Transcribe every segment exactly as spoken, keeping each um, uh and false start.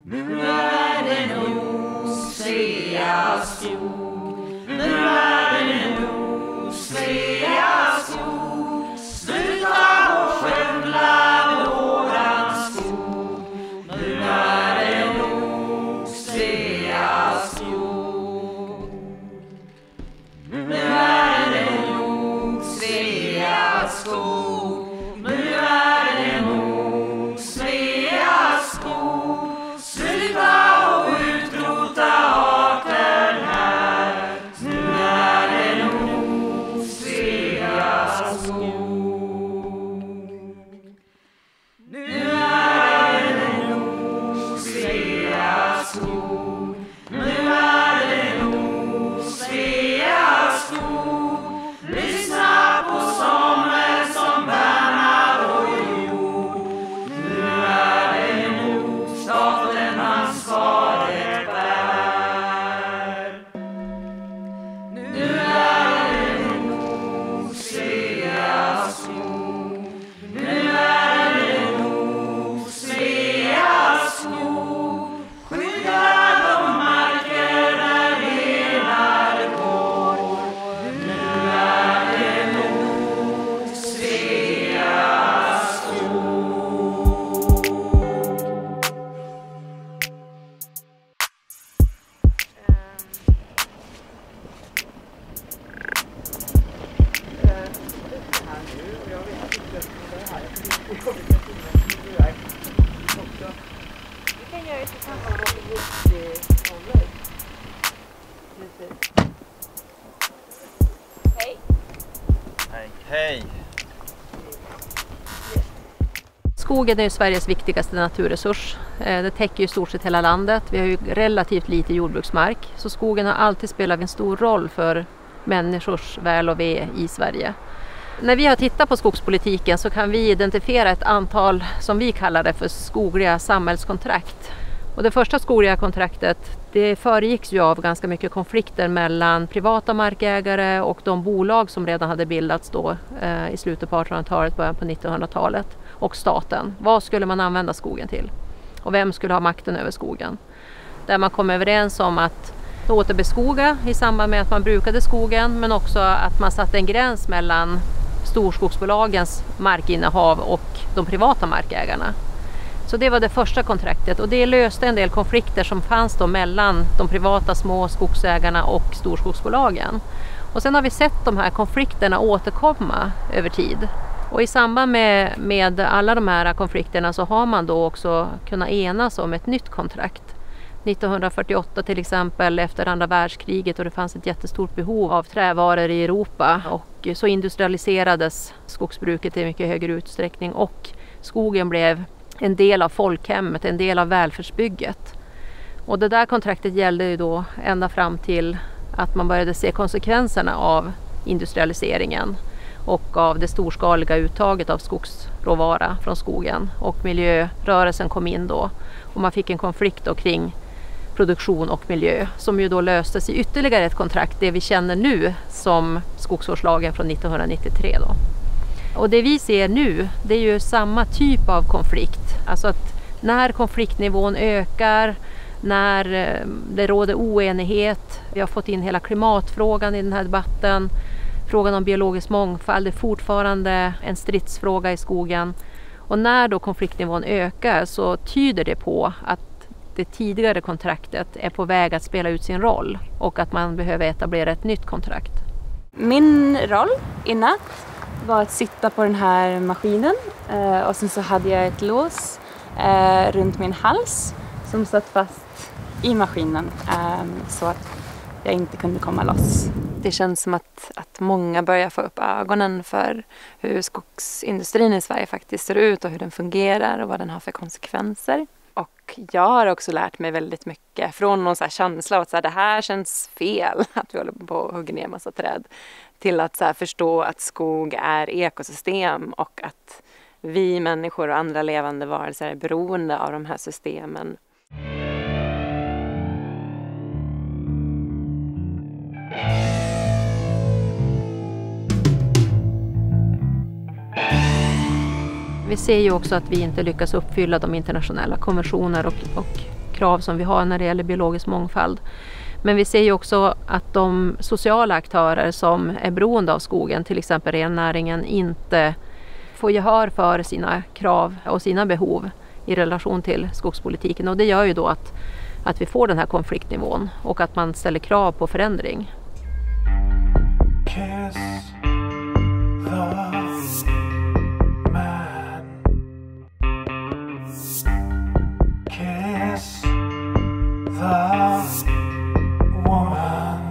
Nu är det nog Sveaskog. Nu är det nog Sveaskog. Sluta och skövla våran skog. Nu är det nog Sveaskog. Nu är det nog Sveaskog. Nu är det nog Sveaskog. Sluta och utrota arter här. Nu är det nog Sveaskog. Nu är det nog Sveaskog. Nu är det nog Sveaskog. Lyssna på sånger som värnar vår jord. Nu är det nog staten ansvaret bär. Nu är det nog Sveaskog. Nu är det nog Sveaskog. Skydda de marker där renar går. Nu är det nog Sveaskog. Hej, hej. Skogen är ju Sveriges viktigaste naturresurs. Eh, Det täcker ju i stort sett hela landet. Vi har ju relativt lite jordbruksmark. Så skogen har alltid spelat en stor roll för människors väl och ve i Sverige. När vi har tittat på skogspolitiken så kan vi identifiera ett antal som vi kallar det för skogliga samhällskontrakt. Och det första skogliga kontraktet, det föregicks ju av ganska mycket konflikter mellan privata markägare och de bolag som redan hade bildats då eh, i slutet på artonhundratalet, början på nittonhundratalet, och staten. Vad skulle man använda skogen till? Och vem skulle ha makten över skogen? Där man kom överens om att återbeskoga i samband med att man brukade skogen, men också att man satte en gräns mellan storskogsbolagens markinnehav och de privata markägarna. Så det var det första kontraktet, och det löste en del konflikter som fanns då mellan de privata små skogsägarna och storskogsbolagen. Och sen har vi sett de här konflikterna återkomma över tid. Och i samband med, med alla de här konflikterna så har man då också kunnat enas om ett nytt kontrakt. nittonhundrafyrtioåtta till exempel, efter andra världskriget, och det fanns ett jättestort behov av trävaror i Europa, och så industrialiserades skogsbruket i mycket högre utsträckning, och skogen blev en del av folkhemmet, en del av välfärdsbygget. Och det där kontraktet gällde ju då ända fram till att man började se konsekvenserna av industrialiseringen och av det storskaliga uttaget av skogsråvara från skogen, och miljörörelsen kom in då, och man fick en konflikt då kring produktion och miljö, som ju då löstes i ytterligare ett kontrakt, det vi känner nu som skogsvårdslagen från nittonhundranittiotre då. Och det vi ser nu, det är ju samma typ av konflikt. Alltså att när konfliktnivån ökar, när det råder oenighet, vi har fått in hela klimatfrågan i den här debatten, frågan om biologisk mångfald är fortfarande en stridsfråga i skogen. Och när då konfliktnivån ökar så tyder det på att det tidigare kontraktet är på väg att spela ut sin roll, och att man behöver etablera ett nytt kontrakt. Min roll i natt var att sitta på den här maskinen, och sen så hade jag ett lås runt min hals som satt fast i maskinen så att jag inte kunde komma loss. Det känns som att, att många börjar få upp ögonen för hur skogsindustrin i Sverige faktiskt ser ut och hur den fungerar och vad den har för konsekvenser. Och jag har också lärt mig väldigt mycket från någon så här känsla av att så här, det här känns fel att vi håller på att hugga ner massa träd, till att så här, förstå att skog är ekosystem och att vi människor och andra levande varelser är beroende av de här systemen. Vi ser ju också att vi inte lyckas uppfylla de internationella konventioner och, och krav som vi har när det gäller biologisk mångfald. Men vi ser ju också att de sociala aktörer som är beroende av skogen, till exempel rennäringen, inte får gehör för sina krav och sina behov i relation till skogspolitiken. Och det gör ju då att, att vi får den här konfliktnivån och att man ställer krav på förändring. Kiss the man. Kiss the woman.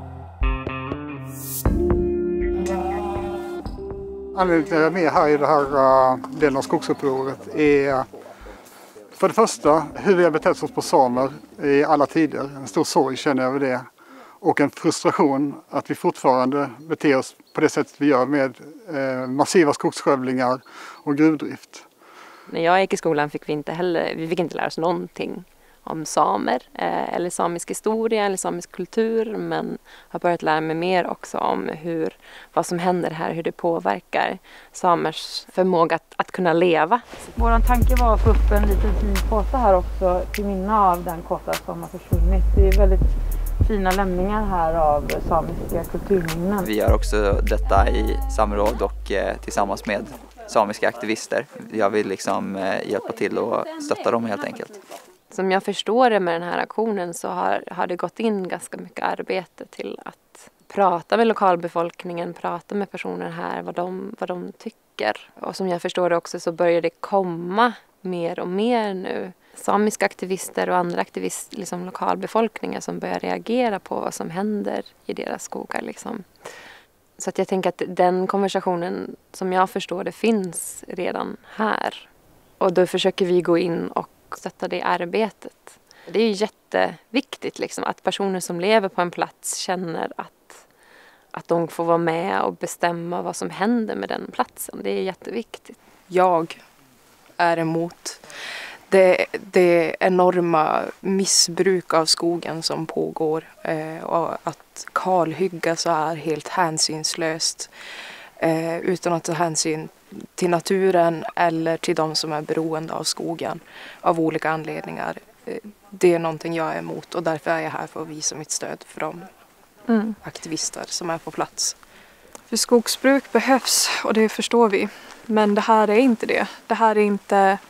Anledningen till att jag är med här i den här uh, delen av skogsupproret är för det första hur vi har betett oss på samer i alla tider. En stor sorg känner jag över det. Och en frustration att vi fortfarande beter oss på det sättet vi gör med eh, massiva skogsskövlingar och gruvdrift. När jag gick i skolan fick vi inte heller, vi fick inte lära oss någonting om samer eh, eller samisk historia eller samisk kultur, men har börjat lära mig mer också om hur, vad som händer här, hur det påverkar samers förmåga att, att kunna leva. Vår tanke var att få upp en liten fin kåta här också till minne av den kåta som har försvunnit. Det är väldigt fina lämningar här av samiska kulturminnen. Vi gör också detta i samråd och eh, tillsammans med samiska aktivister. Jag vill liksom eh, hjälpa till och stötta dem helt enkelt. Som jag förstår det med den här aktionen så har, har det gått in ganska mycket arbete till att prata med lokalbefolkningen, prata med personer här, vad de, vad de tycker. Och som jag förstår det också så börjar det komma mer och mer nu. Samiska aktivister och andra aktivister, liksom lokalbefolkningar som börjar reagera på vad som händer i deras skogar. Liksom. Så att jag tänker att den konversationen som jag förstår det finns redan här. Och då försöker vi gå in och stötta det arbetet. Det är ju jätteviktigt liksom, att personer som lever på en plats känner att, att de får vara med och bestämma vad som händer med den platsen. Det är jätteviktigt. Jag är emot det, det enorma missbruk av skogen som pågår eh, och att kalhygga så är helt hänsynslöst eh, utan att ta hänsyn till naturen eller till de som är beroende av skogen av olika anledningar. Det är någonting jag är emot och därför är jag här för att visa mitt stöd för de mm. aktivister som är på plats. För skogsbruk behövs och det förstår vi. Men det här är inte det. Det här är inte,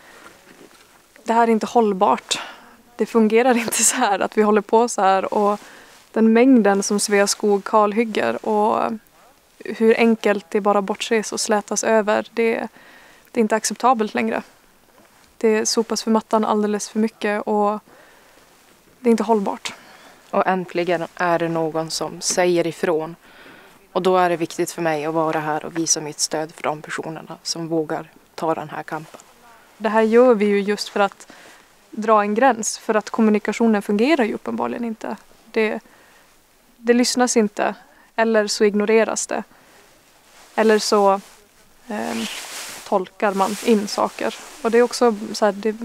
det här är inte hållbart. Det fungerar inte så här att vi håller på så här och den mängden som Sveaskog kalhygger och hur enkelt det bara bortses och slätas över, det, det är inte acceptabelt längre. Det sopas för mattan alldeles för mycket och det är inte hållbart. Och äntligen är det någon som säger ifrån. Och då är det viktigt för mig att vara här och visa mitt stöd för de personerna som vågar ta den här kampen. Det här gör vi ju just för att dra en gräns, för att kommunikationen fungerar ju uppenbarligen inte. Det, det lyssnas inte. Eller så ignoreras det. Eller så eh, tolkar man in saker. Och det är också så här... Det...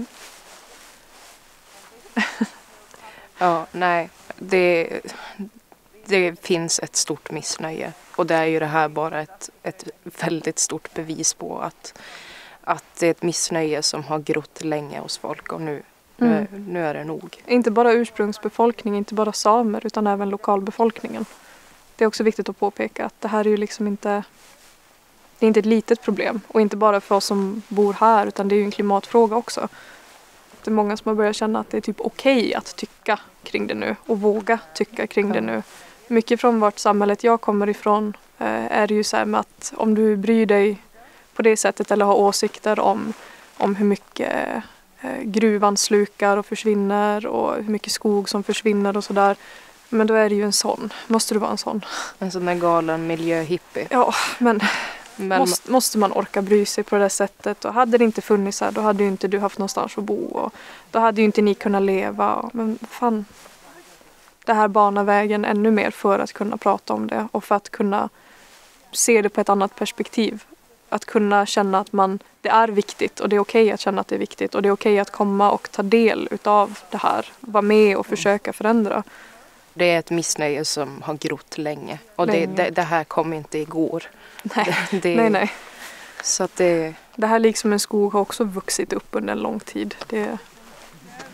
ja, nej. Det, det finns ett stort missnöje. Och det är ju det här bara ett, ett väldigt stort bevis på att, att det är ett missnöje som har grott länge hos folk. Och nu, mm. nu, nu är det nog. Inte bara ursprungsbefolkning, inte bara samer utan även lokalbefolkningen. Det är också viktigt att påpeka att det här är ju liksom inte, det är inte ett litet problem. Och inte bara för oss som bor här utan det är ju en klimatfråga också. Det är många som har börjat känna att det är typ okej att tycka kring det nu. Och våga tycka kring det nu. Mycket från vart samhället jag kommer ifrån eh, är det ju så här med att om du bryr dig på det sättet eller har åsikter om, om hur mycket eh, gruvan slukar och försvinner och hur mycket skog som försvinner och sådär. Men då är det ju en sån. Måste du vara en sån? En sån där galen miljöhippie. Ja, men, men måste, måste man orka bry sig på det sättet? Och hade det inte funnits här, då hade ju inte du haft någonstans att bo. Och då hade ju inte ni kunnat leva. Men fan, det här banar vägen ännu mer för att kunna prata om det. Och för att kunna se det på ett annat perspektiv. Att kunna känna att man, det är viktigt och det är okej att känna att det är viktigt. Och det är okej att komma och ta del utav det här. Vara med och försöka förändra. Det är ett missnöje som har grott länge. Och det, det, det här kom inte igår. Nej, det, det, nej. nej. Så att det... det här liksom en skog har också vuxit upp under en lång tid. Det,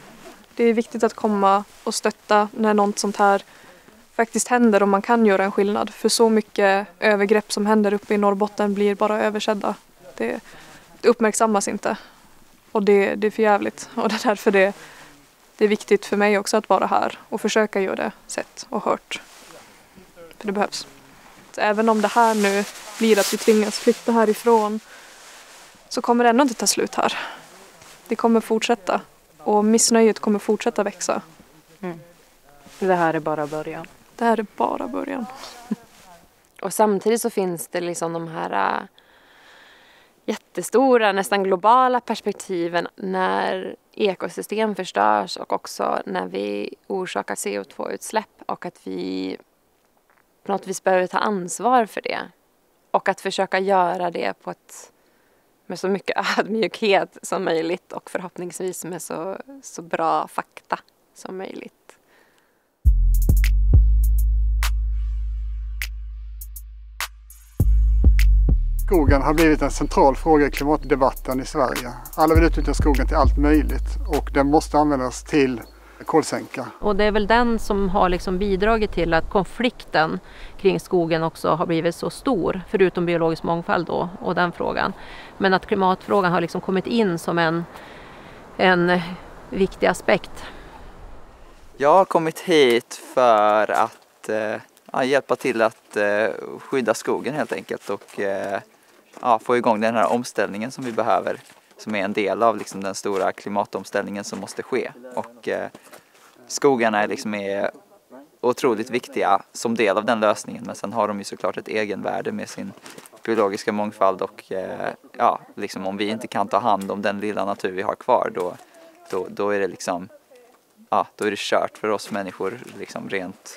Det är viktigt att komma och stötta när något sånt här faktiskt händer och man kan göra en skillnad. För så mycket övergrepp som händer uppe i Norrbotten blir bara översedda. Det, det uppmärksammas inte. Och det, det är för jävligt. Och det är därför det, det är viktigt för mig också att vara här och försöka göra det sett och hört. För det behövs. Så även om det här nu blir att vi tvingas flytta härifrån så kommer det ändå inte ta slut här. Det kommer fortsätta. Och missnöjet kommer fortsätta växa. Mm. Det här är bara början. Det här är bara början. Och samtidigt så finns det liksom de här äh, jättestora, nästan globala perspektiven när ekosystem förstörs och också när vi orsakar C O två-utsläpp och att vi på något vis behöver ta ansvar för det. Och att försöka göra det på ett, med så mycket ödmjukhet som möjligt och förhoppningsvis med så, så bra fakta som möjligt. Skogen har blivit en central fråga i klimatdebatten i Sverige. Alla vill utnyttja skogen till allt möjligt och den måste användas till kolsänka. Och det är väl den som har liksom bidragit till att konflikten kring skogen också har blivit så stor, förutom biologisk mångfald då och den frågan. Men att klimatfrågan har liksom kommit in som en, en viktig aspekt. Jag har kommit hit för att eh, ja, hjälpa till att eh, skydda skogen helt enkelt och eh, ja, få igång den här omställningen som vi behöver, som är en del av liksom, den stora klimatomställningen som måste ske. Och eh, skogarna är, liksom, är otroligt viktiga som del av den lösningen, men sen har de ju såklart ett egenvärde med sin biologiska mångfald och eh, ja, liksom, om vi inte kan ta hand om den lilla natur vi har kvar då, då, då är det liksom ja, då är det kört för oss människor liksom rent,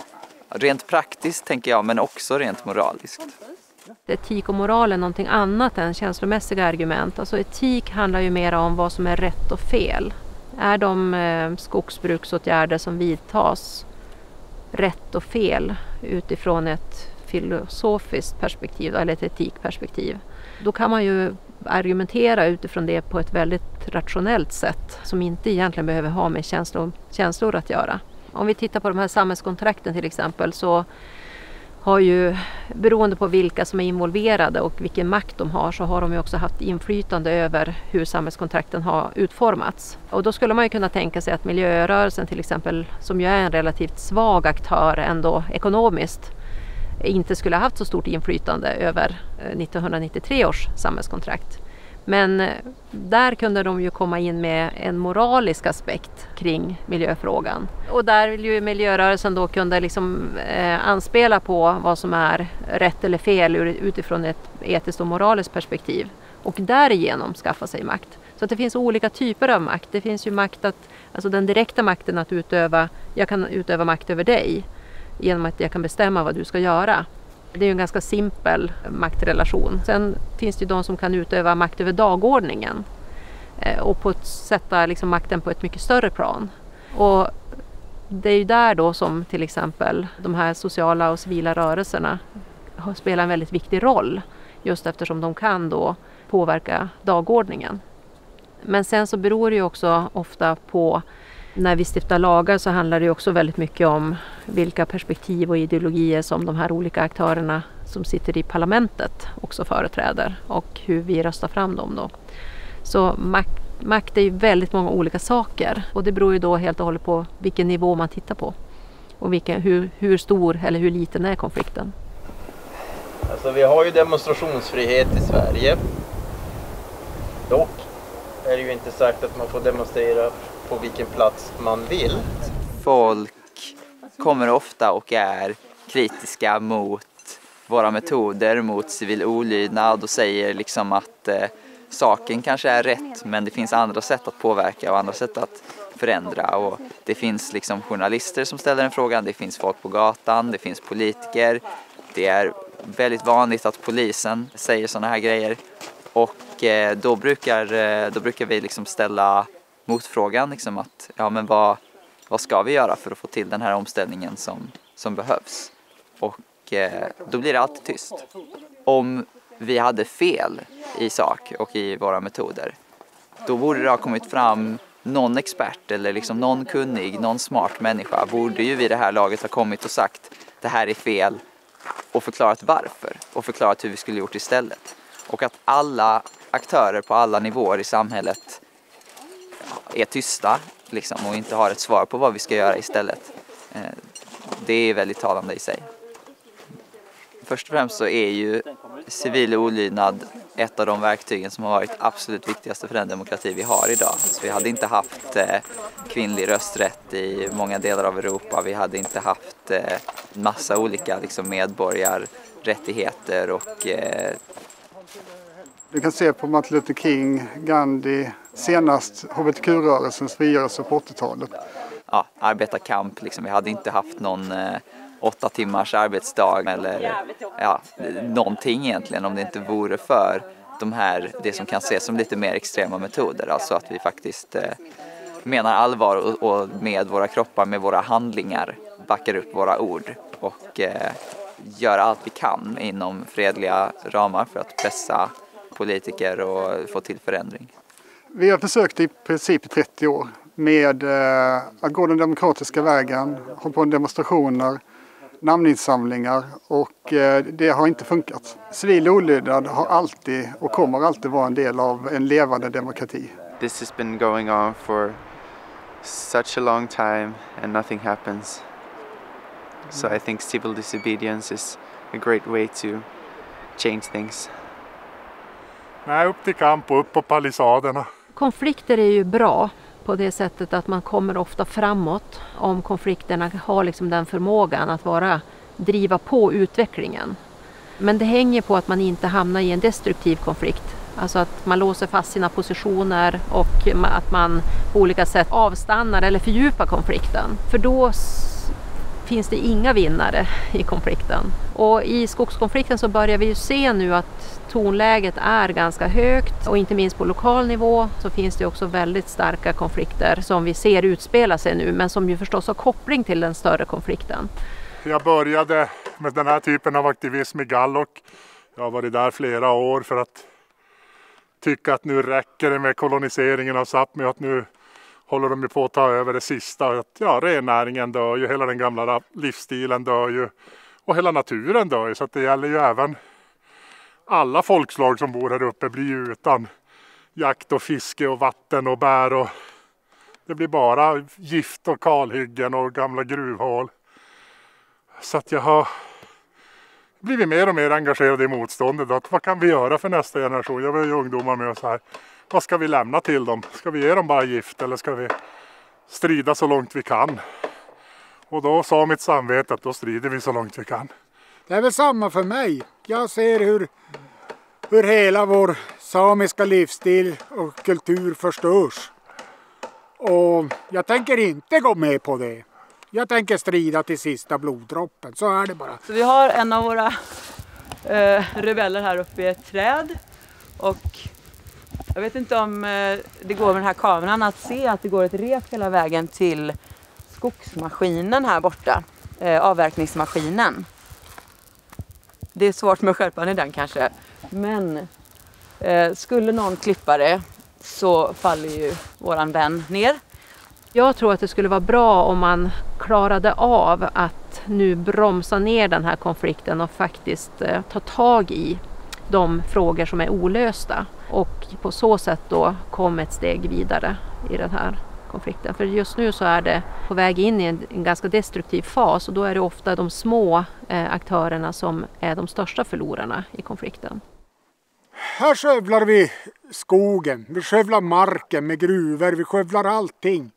rent praktiskt tänker jag, men också rent moraliskt. Etik och moral är någonting annat än känslomässiga argument. Alltså etik handlar ju mer om vad som är rätt och fel. Är de eh, skogsbruksåtgärder som vidtas rätt och fel utifrån ett filosofiskt perspektiv eller ett etikperspektiv? Då kan man ju argumentera utifrån det på ett väldigt rationellt sätt som inte egentligen behöver ha med känslor, känslor att göra. Om vi tittar på de här samhällskontrakten till exempel så har ju, beroende på vilka som är involverade och vilken makt de har, så har de ju också haft inflytande över hur samhällskontrakten har utformats. Och då skulle man ju kunna tänka sig att miljörörelsen till exempel, som ju är en relativt svag aktör ändå ekonomiskt, inte skulle ha haft så stort inflytande över nittonhundranittiotre års samhällskontrakt. Men där kunde de ju komma in med en moralisk aspekt kring miljöfrågan. Och där vill ju miljörörelsen då kunna liksom, eh, anspela på vad som är rätt eller fel utifrån ett etiskt och moraliskt perspektiv. Och därigenom skaffa sig makt. Så att det finns olika typer av makt. Det finns ju makt att, alltså den direkta makten att utöva, jag kan utöva makt över dig genom att jag kan bestämma vad du ska göra. Det är ju en ganska simpel maktrelation. Sen finns det ju de som kan utöva makt över dagordningen eh, och på ett, sätta liksom makten på ett mycket större plan. Och det är ju där då som till exempel de här sociala och civila rörelserna spelar en väldigt viktig roll, just eftersom de kan då påverka dagordningen. Men sen så beror det ju också ofta på, när vi stiftar lagar så handlar det också väldigt mycket om vilka perspektiv och ideologier som de här olika aktörerna som sitter i parlamentet också företräder och hur vi röstar fram dem då. Så makt, makt är ju väldigt många olika saker och det beror ju då helt och hållet på vilken nivå man tittar på och vilken, hur, hur stor eller hur liten är konflikten. Alltså vi har ju demonstrationsfrihet i Sverige. Dock är det ju inte sagt att man får demonstrera på vilken plats man vill. Folk kommer ofta och är kritiska mot våra metoder, mot civil olydnad och säger liksom att eh, saken kanske är rätt men det finns andra sätt att påverka och andra sätt att förändra. Och det finns liksom journalister som ställer den frågan, det finns folk på gatan, det finns politiker. Det är väldigt vanligt att polisen säger sådana här grejer och eh, då, brukar, eh, då brukar vi liksom ställa motfrågan liksom att ja, men vad, vad ska vi göra för att få till den här omställningen som, som behövs? Och eh, då blir det alltid tyst. Om vi hade fel i sak och i våra metoder, då borde det ha kommit fram någon expert eller liksom någon kunnig, någon smart människa borde ju vid det här laget ha kommit och sagt det här är fel och förklarat varför och förklarat hur vi skulle gjort istället. Och att alla aktörer på alla nivåer i samhället är tysta liksom, och inte har ett svar på vad vi ska göra istället. Det är väldigt talande i sig. Först och främst så är ju civil olydnad ett av de verktygen som har varit absolut viktigaste för den demokrati vi har idag. Så vi hade inte haft eh, kvinnlig rösträtt i många delar av Europa. Vi hade inte haft eh, massa olika liksom, medborgarrättigheter och... Eh... Du kan se på Martin Luther King, Gandhi, senast H B T Q-rörelsens frigörelse på åttiotalet. Ja, arbetarkamp. Liksom. Vi hade inte haft någon... Eh, åtta timmars arbetsdag eller ja, någonting egentligen om det inte vore för de här, det som kan ses som lite mer extrema metoder. Alltså att vi faktiskt eh, menar allvar och, och med våra kroppar, med våra handlingar backar upp våra ord och eh, gör allt vi kan inom fredliga ramar för att pressa politiker och få till förändring. Vi har försökt i princip i trettio år med eh, att gå den demokratiska vägen, hålla på med demonstrationer, namninsamlingar och eh, det har inte funkat. Civil olydnad har alltid och kommer alltid vara en del av en levande demokrati. This has been going on for such a long time and nothing happens. So I think civil disobedience is a great way to change things. Nej, upp till kamp och upp på palissaderna. Konflikter är ju bra på det sättet att man kommer ofta framåt om konflikterna har liksom den förmågan att vara driva på utvecklingen. Men det hänger på att man inte hamnar i en destruktiv konflikt. Alltså att man låser fast sina positioner och att man på olika sätt avstannar eller fördjupar konflikten. För då finns det inga vinnare i konflikten. Och i skogskonflikten så börjar vi ju se nu att tonläget är ganska högt och inte minst på lokal nivå så finns det också väldigt starka konflikter som vi ser utspela sig nu men som ju förstås har koppling till den större konflikten. Jag började med den här typen av aktivism i Gállok. Jag har varit där flera år för att tycka att nu räcker det med koloniseringen av Sápmi och att nu håller de på att ta över det sista. Att, ja, rennäringen dör ju, hela den gamla livsstilen dör ju och hela naturen dör ju. Så att det gäller ju även alla folkslag som bor här uppe blir ju utan jakt och fiske och vatten och bär. Och det blir bara gift och kalhyggen och gamla gruvhål. Så att jag har blivit mer och mer engagerad i motståndet. Att vad kan vi göra för nästa generation? Jag var ju ungdomar med och så här. Vad ska vi lämna till dem? Ska vi ge dem bara gift eller ska vi strida så långt vi kan? Och då sa mitt samvete att då strider vi så långt vi kan. Det är väl samma för mig. Jag ser hur, hur hela vår samiska livsstil och kultur förstörs. Och jag tänker inte gå med på det. Jag tänker strida till sista bloddroppen. Så är det bara. Så vi har en av våra eh, rebeller här uppe i ett träd. Och jag vet inte om eh, det går med den här kameran att se att det går ett rep hela vägen till skogsmaskinen här borta. Eh, avverkningsmaskinen. Det är svårt med skärpan i den kanske. Men eh, skulle någon klippa det så faller ju våran vän ner. Jag tror att det skulle vara bra om man klarade av att nu bromsa ner den här konflikten och faktiskt eh, ta tag i de frågor som är olösta. Och på så sätt då kom ett steg vidare i den här konflikten. För just nu så är det på väg in i en, en ganska destruktiv fas och då är det ofta de små eh, aktörerna som är de största förlorarna i konflikten. Här skövlar vi skogen, vi skövlar marken med gruvor, vi skövlar allting.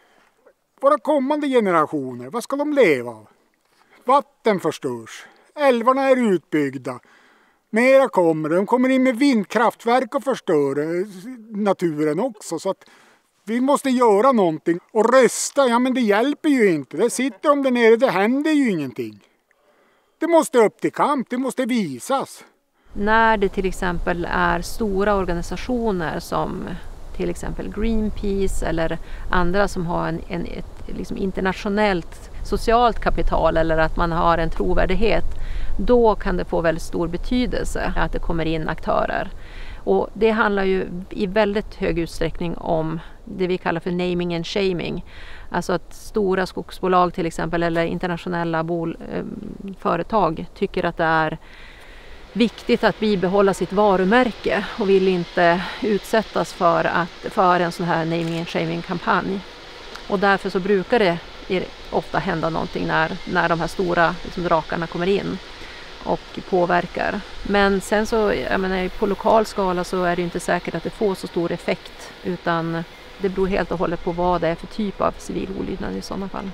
Våra kommande generationer, vad ska de leva av? Vatten förstörs, älvarna är utbyggda. Mera kommer, de kommer in med vindkraftverk och förstör naturen också. Så att vi måste göra någonting. Och rösta, ja men det hjälper ju inte. Det sitter de där nere, det händer ju ingenting. Det måste upp till kamp, det måste visas. När det till exempel är stora organisationer som till exempel Greenpeace eller andra som har en, en, ett liksom internationellt socialt kapital eller att man har en trovärdighet, då kan det få väldigt stor betydelse att det kommer in aktörer. Och det handlar ju i väldigt hög utsträckning om det vi kallar för naming and shaming. Alltså att stora skogsbolag till exempel eller internationella bol, eh, företag tycker att det är viktigt att bibehålla sitt varumärke och vill inte utsättas för, att, för en sån här naming and shaming-kampanj. Och därför så brukar det ofta hända någonting när, när de här stora liksom, drakarna kommer in och påverkar. Men sen så, jag menar, på lokal skala så är det inte säkert att det får så stor effekt, utan det beror helt och hållet på vad det är för typ av civil olydnad i sådana fall.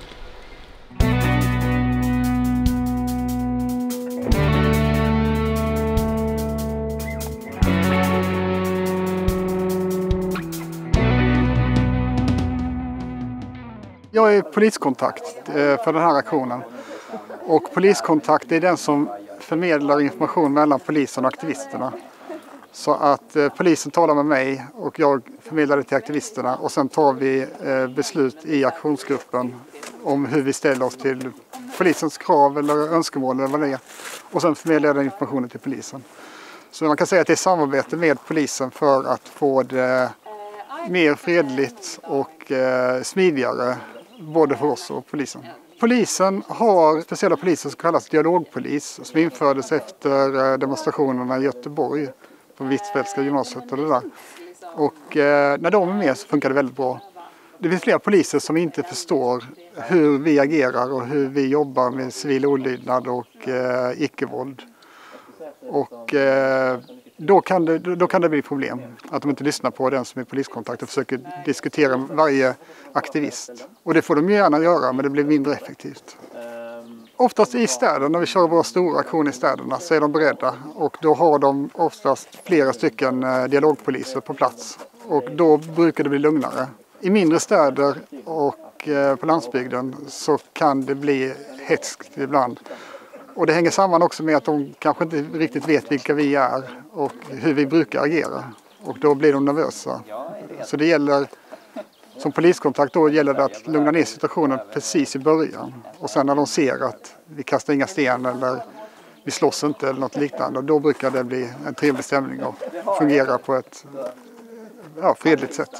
Jag är poliskontakt för den här aktionen. Och poliskontakt är den som förmedlar information mellan polisen och aktivisterna. Så att eh, polisen talar med mig och jag förmedlar det till aktivisterna. Och sen tar vi eh, beslut i aktionsgruppen om hur vi ställer oss till polisens krav eller önskemål eller vad det är. Och sen förmedlar jag den informationen till polisen. Så man kan säga att det är samarbete med polisen för att få det mer fredligt och eh, smidigare både för oss och polisen. Polisen har speciella poliser som kallas dialogpolis som infördes efter demonstrationerna i Göteborg på Hvitfeldtska gymnasiet och det där. Och eh, när de är med så funkar det väldigt bra. Det finns flera poliser som inte förstår hur vi agerar och hur vi jobbar med civil olydnad och eh, icke-våld. Och eh, då, kan det, då kan det bli problem att de inte lyssnar på den som är poliskontakt och försöker diskutera varje aktivist. Och det får de gärna göra, men det blir mindre effektivt. Oftast i städerna, när vi kör våra stora aktioner i städerna, så är de beredda. Och då har de oftast flera stycken dialogpoliser på plats. Och då brukar det bli lugnare. I mindre städer och på landsbygden så kan det bli hetskt ibland. Och det hänger samman också med att de kanske inte riktigt vet vilka vi är och hur vi brukar agera. Och då blir de nervösa. Så det gäller, som poliskontakt då gäller det att lugna ner situationen precis i början. Och sen när de ser att vi kastar inga sten eller vi slåss inte eller något liknande. Då brukar det bli en trevlig stämning och fungera på ett ja, fredligt sätt.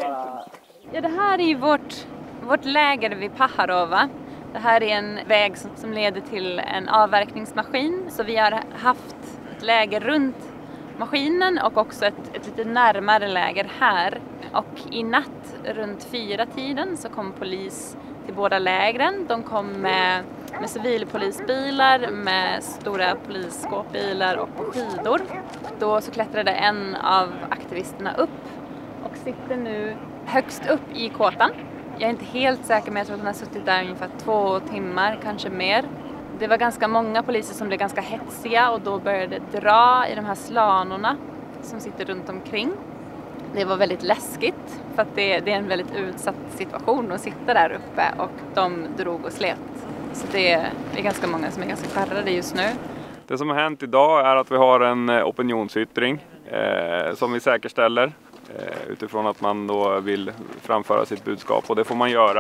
Ja, det här är ju vårt, vårt läger vid Paharova. Det här är en väg som, som leder till en avverkningsmaskin. Så vi har haft ett läger runt maskinen och också ett, ett lite närmare läger här. Och i natt runt fyra tiden så kom polis till båda lägren. De kom med, med civilpolisbilar, med stora polisskåpbilar och på skidor. Då så klättrade en av aktivisterna upp och sitter nu högst upp i kåtan. Jag är inte helt säker, men jag tror att hon har suttit där ungefär två timmar, kanske mer. Det var ganska många poliser som blev ganska hetsiga och då började dra i de här slanorna som sitter runt omkring. Det var väldigt läskigt för att det, det är en väldigt utsatt situation att sitta där uppe och de drog och slet. Så det är, det är ganska många som är ganska skärrade just nu. Det som har hänt idag är att vi har en opinionsyttring eh, som vi säkerställer. Utifrån att man då vill framföra sitt budskap, och det får man göra.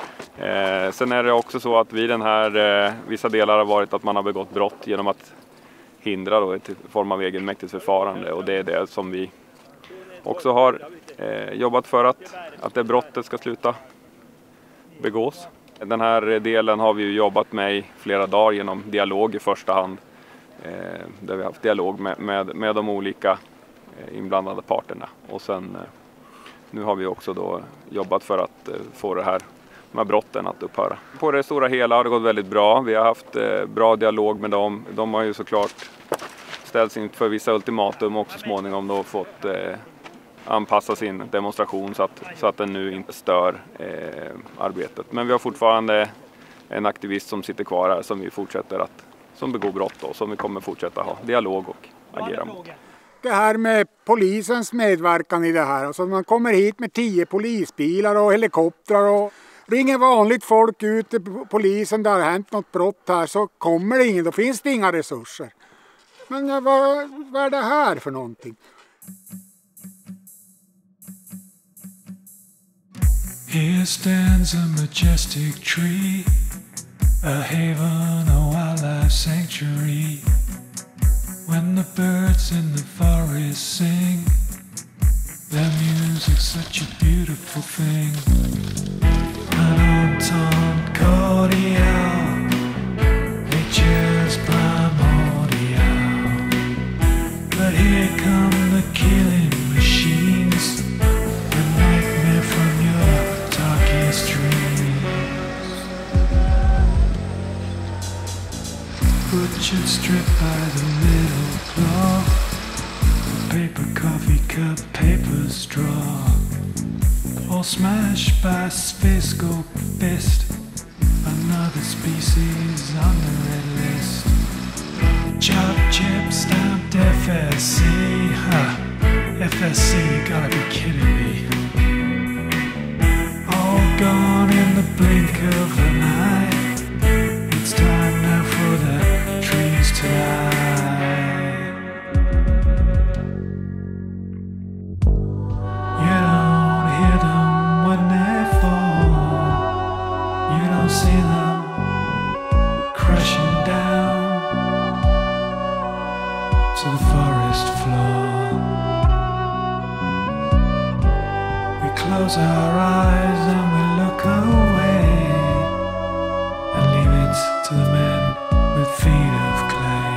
Eh, sen är det också så att vid den här, eh, vissa delar har varit att man har begått brott genom att hindra då ett form av egenmäktigt förfarande, och det är det som vi också har eh, jobbat för att, att det brottet ska sluta begås. Den här delen har vi ju jobbat med i flera dagar genom dialog i första hand, eh, där vi har haft dialog med, med, med de olika inblandade parterna, och sen nu har vi också då jobbat för att få det här, de här brotten att upphöra. På det stora hela har det gått väldigt bra. Vi har haft bra dialog med dem. De har ju såklart ställts inför vissa ultimatum och så småningom då fått eh, anpassa sin demonstration så att, så att den nu inte stör eh, arbetet. Men vi har fortfarande en aktivist som sitter kvar här som vi fortsätter att, som begår brott och som vi kommer fortsätta ha dialog och agera mot. Det här med polisens medverkan i det här. Alltså man kommer hit med tio polisbilar och helikoptrar och ringer vanligt folk ut till polisen där det har hänt något brott här, så kommer det ingen, då finns det inga resurser. Men ja, vad, vad är det här för någonting? Here stands a majestic tree, a haven, a wildlife sanctuary. When the birds in the forest sing, their music's such a beautiful thing. Un entend cordial, nature's primordial. But here come the killing machines, a nightmare from your darkest dreams. Butchered strip by the middle claw, paper coffee cup, paper straw, all smashed by Sphyscal fist, another species on the red list. Chop chip stamped F S C, huh, F S C, you gotta be kidding me. All gone in the blink of an eye, it's time now for the trees to die. You don't hear them when they fall, you don't see them crashing down to the forest floor. We close our eyes and we look away and leave it to the men with feet of clay.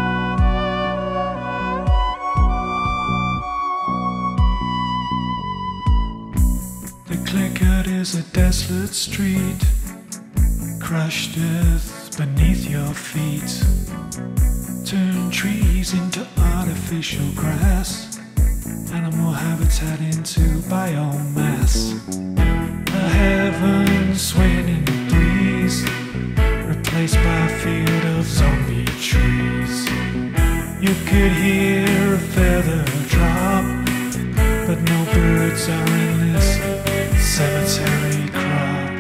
The Clickard is a desolate street, crushed earth beneath your feet. Turn trees into artificial grass, animal habitat into biomass. The heavens swaying in the breeze, replaced by a field of zombie trees. You could hear a feather drop, but no birds are in this cemetery crop.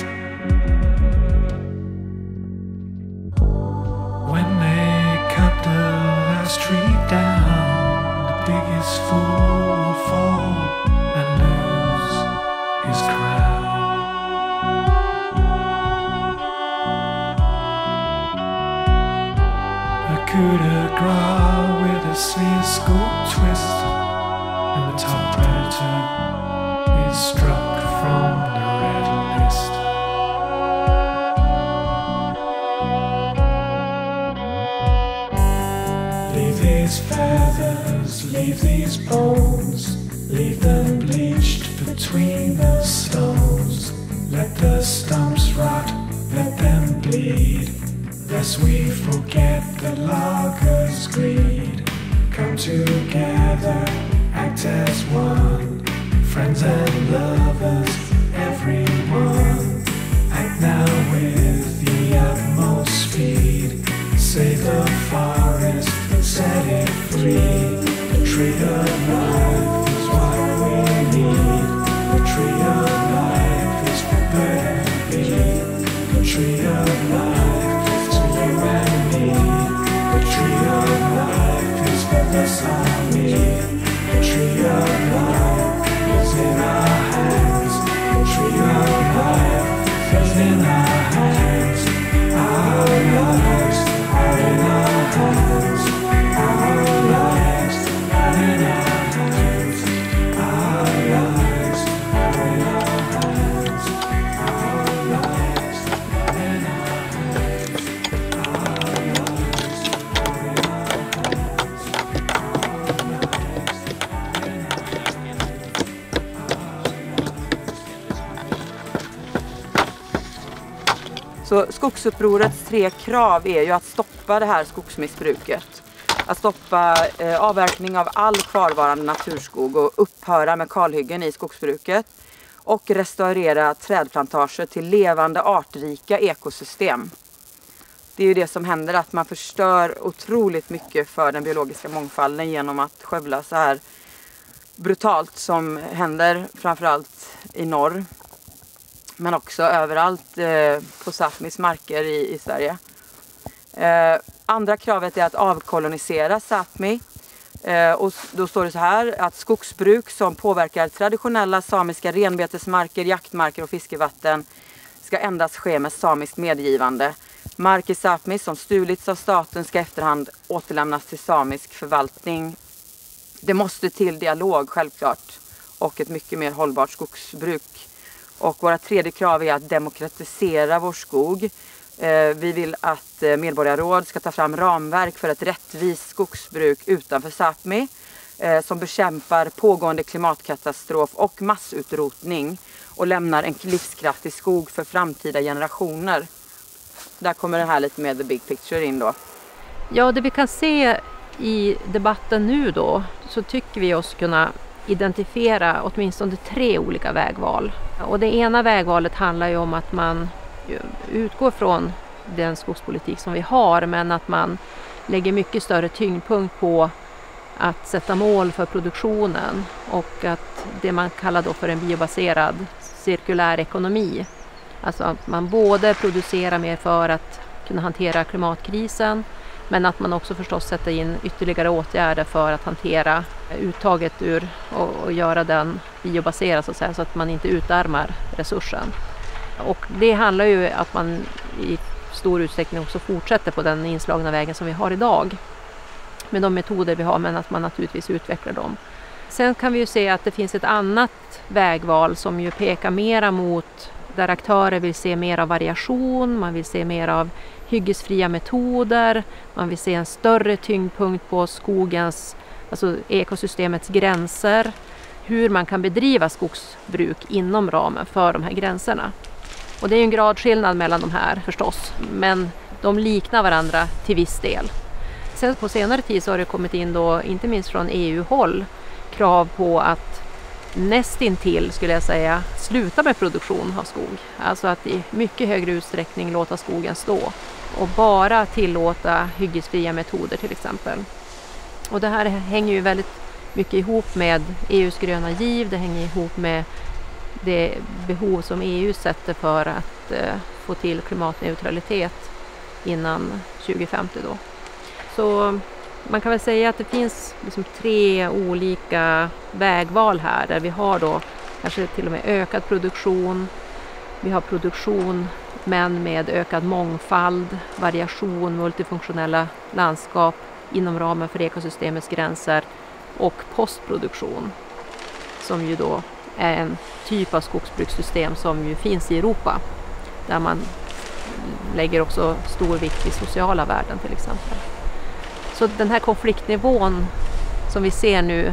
When they cut the last tree down, the biggest fool will fall and lose his crown. A coup de grace with a Sphyscal twist, and the top predator is struck from the red list. Leave these feathers, leave these bones, leave them bleached between the stones. Let the stumps rot, let them bleed, lest we forget the logger's greed. Come together, act as one, friends and lovers, everyone. Act now with the utmost speed. Save the forest, set it free. The tree of life is what we need. The tree of life is for bird and bee. The tree of life is for you and me. The tree of life is for this army. The tree of life is in our hands. The tree of life is in our hands. Our lives are in our hands. Our lives are in our hands. Our lives are in our hands. Our lives are in our hands. Our lives are in our hands. Så skogsupprorets tre krav är ju att stoppa det här skogsmissbruket. Att stoppa eh, avverkning av all kvarvarande naturskog och upphöra med kalhyggen i skogsbruket. Och restaurera trädplantager till levande artrika ekosystem. Det är ju det som händer, att man förstör otroligt mycket för den biologiska mångfalden genom att skövla så här brutalt som händer framförallt i norr. Men också överallt eh, på Sápmis marker i, i Sverige. Eh, andra kravet är att avkolonisera Sápmi. Eh, och då står det så här att skogsbruk som påverkar traditionella samiska renbetesmarker, jaktmarker och fiskevatten ska endast ske med samiskt medgivande. Mark i Sápmi som stulits av staten ska efterhand återlämnas till samisk förvaltning. Det måste till dialog självklart och ett mycket mer hållbart skogsbruk. Och våra tredje krav är att demokratisera vår skog. Vi vill att medborgarråd ska ta fram ramverk för ett rättvist skogsbruk utanför Sápmi som bekämpar pågående klimatkatastrof och massutrotning och lämnar en livskraftig skog för framtida generationer. Där kommer det här lite med the big picture in då. Ja, det vi kan se i debatten nu då, så tycker vi oss kunna identifiera åtminstone tre olika vägval. Och det ena vägvalet handlar ju om att man utgår från den skogspolitik som vi har, men att man lägger mycket större tyngdpunkt på att sätta mål för produktionen och att det man kallar då för en biobaserad cirkulär ekonomi. Alltså att man både producerar mer för att kunna hantera klimatkrisen, men att man också förstås sätter in ytterligare åtgärder för att hantera uttaget ur och, och göra den biobaserad så att säga, så att man inte utarmar resursen. Och det handlar ju om att man i stor utsträckning också fortsätter på den inslagna vägen som vi har idag med de metoder vi har, men att man naturligtvis utvecklar dem. Sen kan vi ju se att det finns ett annat vägval som ju pekar mera mot där aktörer vill se mer av variation, man vill se mer av hyggesfria metoder, man vill se en större tyngdpunkt på skogens, alltså ekosystemets gränser, hur man kan bedriva skogsbruk inom ramen för de här gränserna. Och det är ju en gradskillnad mellan de här förstås, men de liknar varandra till viss del. Sen på senare tid så har det kommit in då, inte minst från E U-håll, krav på att nästintill skulle jag säga sluta med produktion av skog. Alltså att i mycket högre utsträckning låta skogen stå och bara tillåta hyggesfria metoder till exempel. Och det här hänger ju väldigt mycket ihop med E U:s gröna giv, det hänger ihop med det behov som E U sätter för att eh, få till klimatneutralitet innan tjugo femtio då. Så man kan väl säga att det finns liksom tre olika vägval här där vi har då kanske till och med ökad produktion, vi har produktion men med ökad mångfald, variation, multifunktionella landskap inom ramen för ekosystemets gränser och postproduktion som ju då är en typ av skogsbrukssystem som ju finns i Europa där man lägger också stor vikt vid sociala värden till exempel. Så den här konfliktnivån som vi ser nu,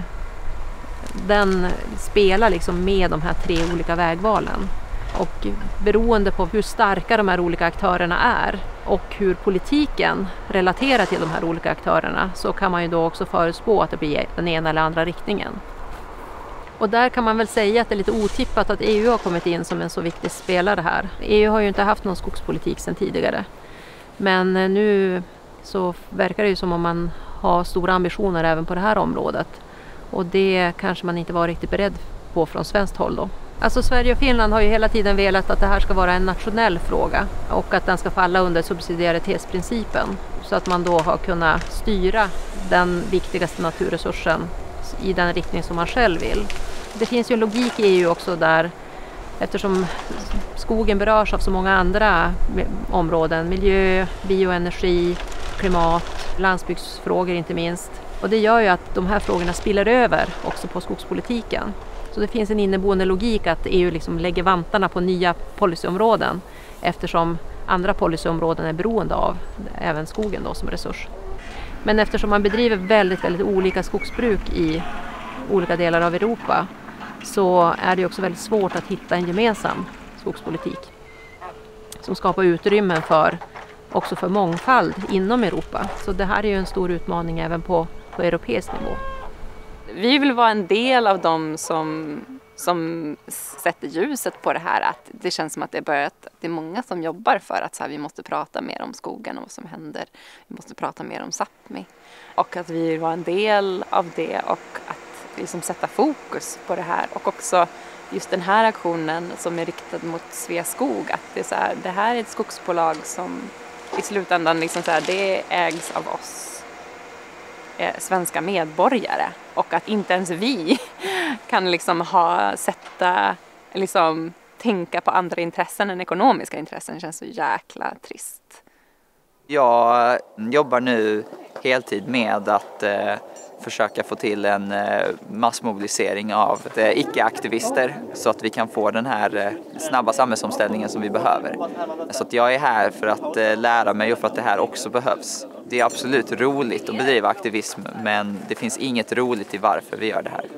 den spelar liksom med de här tre olika vägvalen. Och beroende på hur starka de här olika aktörerna är och hur politiken relaterar till de här olika aktörerna så kan man ju då också förutspå att det blir den ena eller andra riktningen. Och där kan man väl säga att det är lite otippat att E U har kommit in som en så viktig spelare här. E U har ju inte haft någon skogspolitik sedan tidigare. Men nu så verkar det ju som om man har stora ambitioner även på det här området. Och det kanske man inte var riktigt beredd på från svenskt håll då. Alltså Sverige och Finland har ju hela tiden velat att det här ska vara en nationell fråga och att den ska falla under subsidiaritetsprincipen så att man då har kunnat styra den viktigaste naturresursen i den riktning som man själv vill. Det finns ju en logik i E U också där eftersom skogen berörs av så många andra områden, miljö, bioenergi, klimat, landsbygdsfrågor inte minst. Och det gör ju att de här frågorna spiller över också på skogspolitiken. Så det finns en inneboende logik att E U liksom lägger vantarna på nya policyområden eftersom andra policyområden är beroende av även skogen då som resurs. Men eftersom man bedriver väldigt, väldigt olika skogsbruk i olika delar av Europa så är det också väldigt svårt att hitta en gemensam skogspolitik som skapar utrymmen för också för mångfald inom Europa. Så det här är ju en stor utmaning även på, på europeisk nivå. Vi vill vara en del av dem som, som sätter ljuset på det här. Att det känns som att det, börjat, det är många som jobbar för att så här, vi måste prata mer om skogen och vad som händer. Vi måste prata mer om Sápmi. Och att vi vill vara en del av det och att liksom sätta fokus på det här. Och också just den här aktionen som är riktad mot Sveaskog. Att det, är så här, det här är ett skogsbolag som i slutändan liksom så här, det ägs av oss svenska medborgare och att inte ens vi kan liksom ha sätta liksom tänka på andra intressen än ekonomiska intressen känns så jäkla trist. Jag jobbar nu heltid med att eh, försöka få till en eh, massmobilisering av eh, icke-aktivister så att vi kan få den här eh, snabba samhällsomställningen som vi behöver. Så att jag är här för att eh, lära mig och för att det här också behövs. Det är absolut roligt att bedriva aktivism, men det finns inget roligt i varför vi gör det här.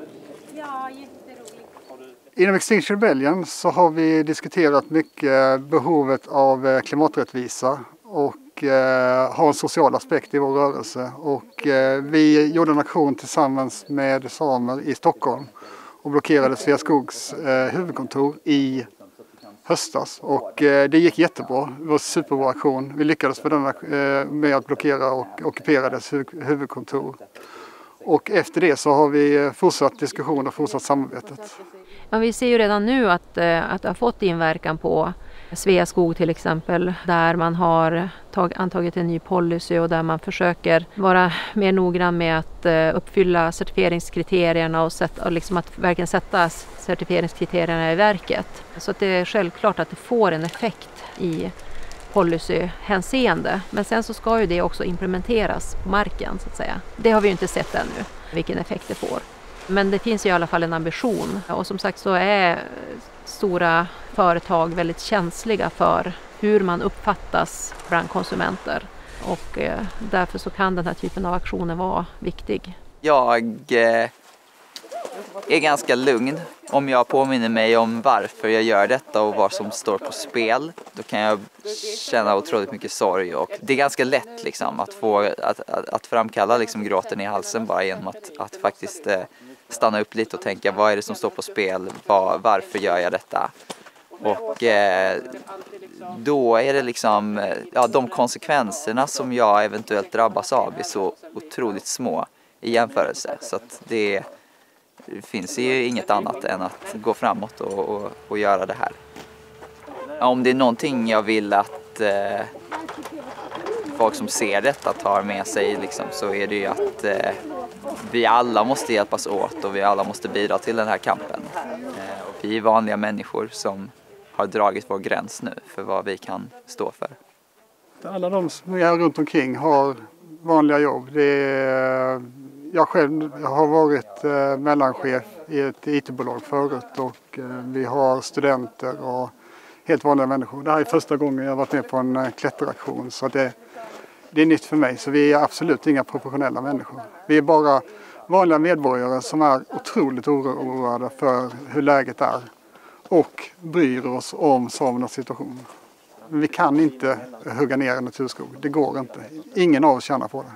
Inom Extinction Rebellion så har vi diskuterat mycket behovet av klimaträttvisa och eh, har en social aspekt i vår rörelse. Och, eh, vi gjorde en aktion tillsammans med samer i Stockholm och blockerade Sveaskogs eh, huvudkontor i höstas. Och eh, det gick jättebra, det var en superbra aktion. Vi lyckades med, denna, eh, med att blockera och ockupera dess hu- huvudkontor. Och efter det så har vi fortsatt diskussion och fortsatt samarbetet. Ja, vi ser ju redan nu att, att det har fått inverkan på Sveaskog till exempel, där man har tag, antagit en ny policy och där man försöker vara mer noggrann med att uppfylla certifieringskriterierna och, sätt, och liksom att verkligen sätta certifieringskriterierna i verket. Så att det är självklart att det får en effekt i policyhänseende, men sen så ska ju det också implementeras på marken så att säga. Det har vi ju inte sett ännu, vilken effekt det får. Men det finns i alla fall en ambition och som sagt så är stora företag väldigt känsliga för hur man uppfattas bland konsumenter och eh, därför så kan den här typen av aktioner vara viktig. Jag eh, är ganska lugn. Om jag påminner mig om varför jag gör detta och vad som står på spel, då kan jag känna otroligt mycket sorg. Och det är ganska lätt liksom, att, få, att, att, att framkalla liksom, gråten i halsen bara genom att, att faktiskt eh, stanna upp lite och tänka vad är det som står på spel, var, varför gör jag detta? Och eh, då är det liksom, ja, de konsekvenserna som jag eventuellt drabbas av är så otroligt små i jämförelse. Så att det Det finns ju inget annat än att gå framåt och, och, och göra det här. Om det är någonting jag vill att eh, folk som ser detta tar med sig liksom, så är det ju att eh, vi alla måste hjälpas åt och vi alla måste bidra till den här kampen. Eh, och vi är vanliga människor som har dragit vår gräns nu för vad vi kan stå för. Alla de som är runt omkring har vanliga jobb. Det är Jag själv jag har varit eh, mellanchef i ett I T-bolag förut och eh, vi har studenter och helt vanliga människor. Det här är första gången jag har varit med på en eh, klätteraktion så det, det är nytt för mig. Så vi är absolut inga professionella människor. Vi är bara vanliga medborgare som är otroligt oroade för hur läget är och bryr oss om samernas situation. Vi kan inte hugga ner en naturskog. Det går inte. Ingen av oss tjänar på det.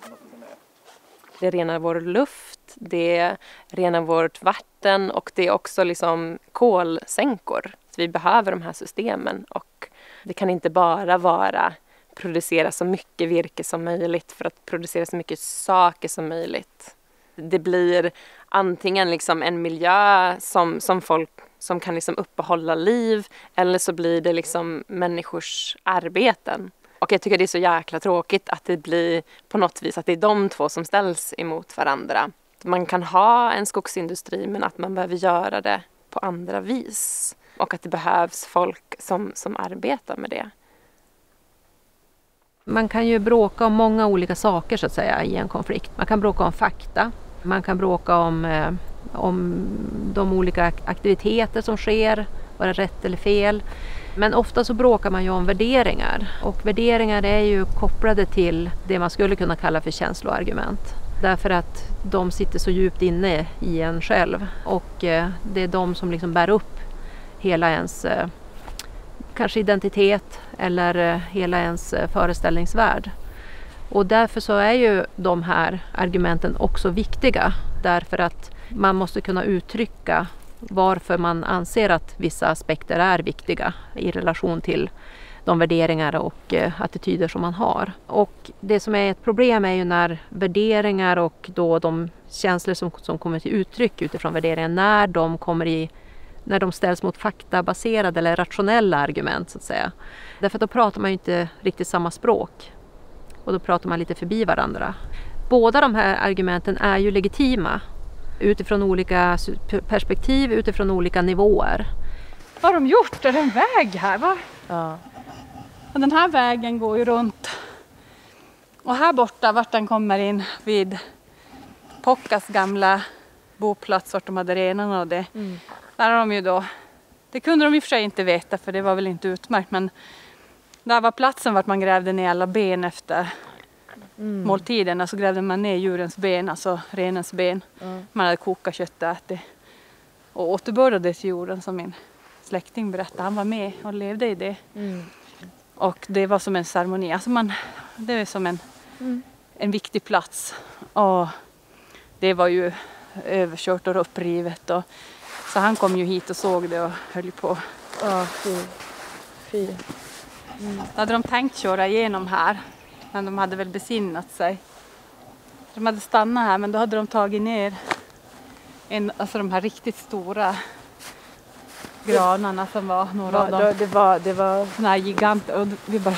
Det renar vår luft, det renar vårt vatten och det är också liksom kolsänkor. Så vi behöver de här systemen och det kan inte bara vara producera så mycket virke som möjligt för att producera så mycket saker som möjligt. Det blir antingen liksom en miljö som, som folk som kan liksom uppehålla liv eller så blir det liksom människors arbeten. Och jag tycker det är så jäkla tråkigt att det blir på något vis att det är de två som ställs emot varandra. Man kan ha en skogsindustri men att man behöver göra det på andra vis. Och att det behövs folk som, som arbetar med det. Man kan ju bråka om många olika saker så att säga i en konflikt. Man kan bråka om fakta. Man kan bråka om, eh, om de olika aktiviteter som sker. Var det rätt eller fel? Men ofta så bråkar man ju om värderingar och värderingar är ju kopplade till det man skulle kunna kalla för känsloargument. Därför att de sitter så djupt inne i en själv och eh, det är de som liksom bär upp hela ens eh, kanske identitet eller eh, hela ens eh, föreställningsvärld. Och därför så är ju de här argumenten också viktiga därför att man måste kunna uttrycka varför man anser att vissa aspekter är viktiga i relation till de värderingar och eh, attityder som man har. Och det som är ett problem är ju när värderingar och då de känslor som, som kommer till uttryck utifrån värderingar, när de kommer i, när de ställs mot faktabaserade eller rationella argument så att säga. Därför att då pratar man ju inte riktigt samma språk och då pratar man lite förbi varandra. Båda de här argumenten är ju legitima utifrån olika perspektiv, utifrån olika nivåer. Vad har de gjort? Är det en väg här va? Ja. Och den här vägen går ju runt Och här borta, vart den kommer in vid Pockas gamla boplats vart de hade renarna och det. Mm. Där har de ju då, det kunde de i och för sig inte veta för det var väl inte utmärkt, men där var platsen vart man grävde ner alla ben efter mm. måltiderna, så grävde man ner djurens ben, alltså renens ben. Mm. Man hade kokat kött och ätit. Och återbördade till jorden som min släkting berättade. Han var med och levde i det. Mm. Och det var som en ceremoni. Alltså man, det är som en, mm. en viktig plats. Och det var ju överkört och upprivet. Och, så han kom ju hit och såg det och höll på. Ja, fy. fy. Mm. Då hade de tänkt köra igenom här. Men de hade väl besinnat sig. De hade stannat här, men då hade de tagit ner en, alltså de här riktigt stora granarna som var några Va, av dem. då, det var, det var såna här giganter och vi bara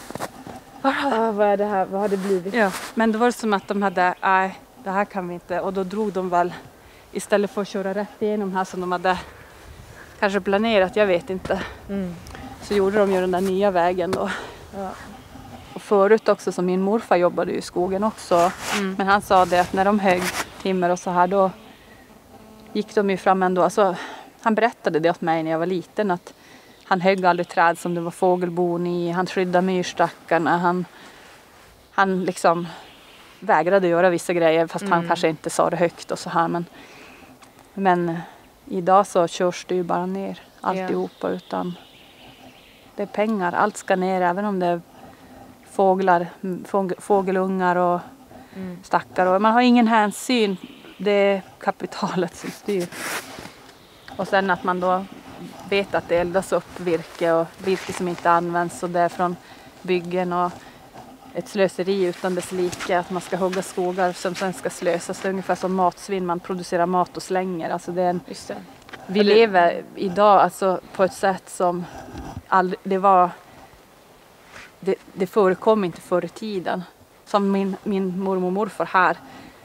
ah, vad är det här, vad har det blivit? Ja, men det var som att de hade, nej det här kan vi inte, och då drog de väl istället för att köra rätt igenom här som de hade kanske planerat, jag vet inte. Mm. Så gjorde de ju den där nya vägen då. Ja. Och förut också, som min morfar jobbade i skogen också, mm. men han sa det att när de högg timmer och så här då gick de ju fram ändå, alltså han berättade det åt mig när jag var liten att han högg aldrig träd som det var fågelbon i, han skyddade myrstackarna, han, han liksom vägrade göra vissa grejer fast mm. han kanske inte sa det högt och så här, men, men idag så körs det ju bara ner alltihopa, yeah. utan det är pengar, allt ska ner, även om det är fåglar, fågelungar och mm. stackar, och man har ingen hänsyn, det är kapitalet som styr. Och sen att man då vet att det eldas upp virke och virke som inte används, och det är från byggen och ett slöseri utan dess like, att man ska hugga skogar som sen ska slösas. Det är ungefär som matsvinn, man producerar mat och slänger. Alltså det är en, Just det. Vi lever idag alltså på ett sätt som aldrig, det var det, det förekom inte förr i tiden. Som min, min mormor och morfar här,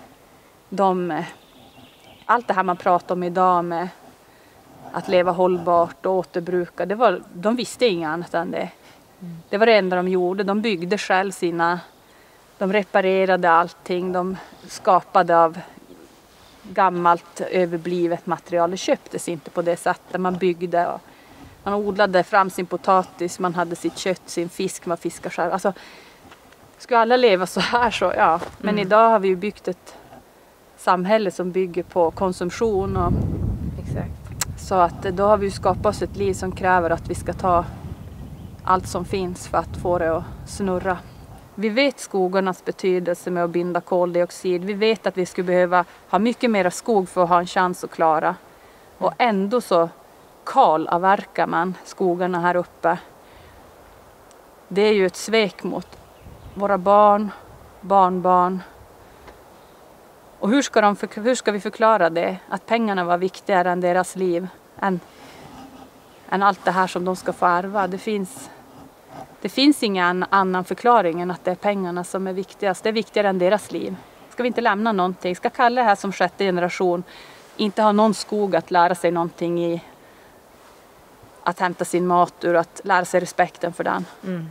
de, allt det här man pratar om idag med att leva hållbart och återbruka, det var, de visste inget annat än det. Mm. Det var det enda de gjorde. De byggde själv sina, de reparerade allting, de skapade av gammalt överblivet material. Det köptes inte på det sättet. Man byggde och man odlade fram sin potatis, man hade sitt kött, sin fisk, man fiskar själv. Alltså, ska alla leva så här så, ja. Men mm. idag har vi ju byggt ett samhälle som bygger på konsumtion. Och, exakt. Så att då har vi skapat oss ett liv som kräver att vi ska ta allt som finns för att få det att snurra. Vi vet skogarnas betydelse med att binda koldioxid. Vi vet att vi skulle behöva ha mycket mer skog för att ha en chans att klara. Och ändå så kalavverkar man skogarna här uppe. Det är ju ett svek mot våra barn, barnbarn. Och hur ska, de, hur ska vi förklara det? Att pengarna var viktigare än deras liv. Än, än allt det här som de ska få ärva. Det finns, det finns ingen annan förklaring än att det är pengarna som är viktigast. Det är viktigare än deras liv. Ska vi inte lämna någonting? Ska Kalle här som sjätte generation inte ha någon skog att lära sig någonting i? Att hämta sin mat ur, att lära sig respekten för den. Mm.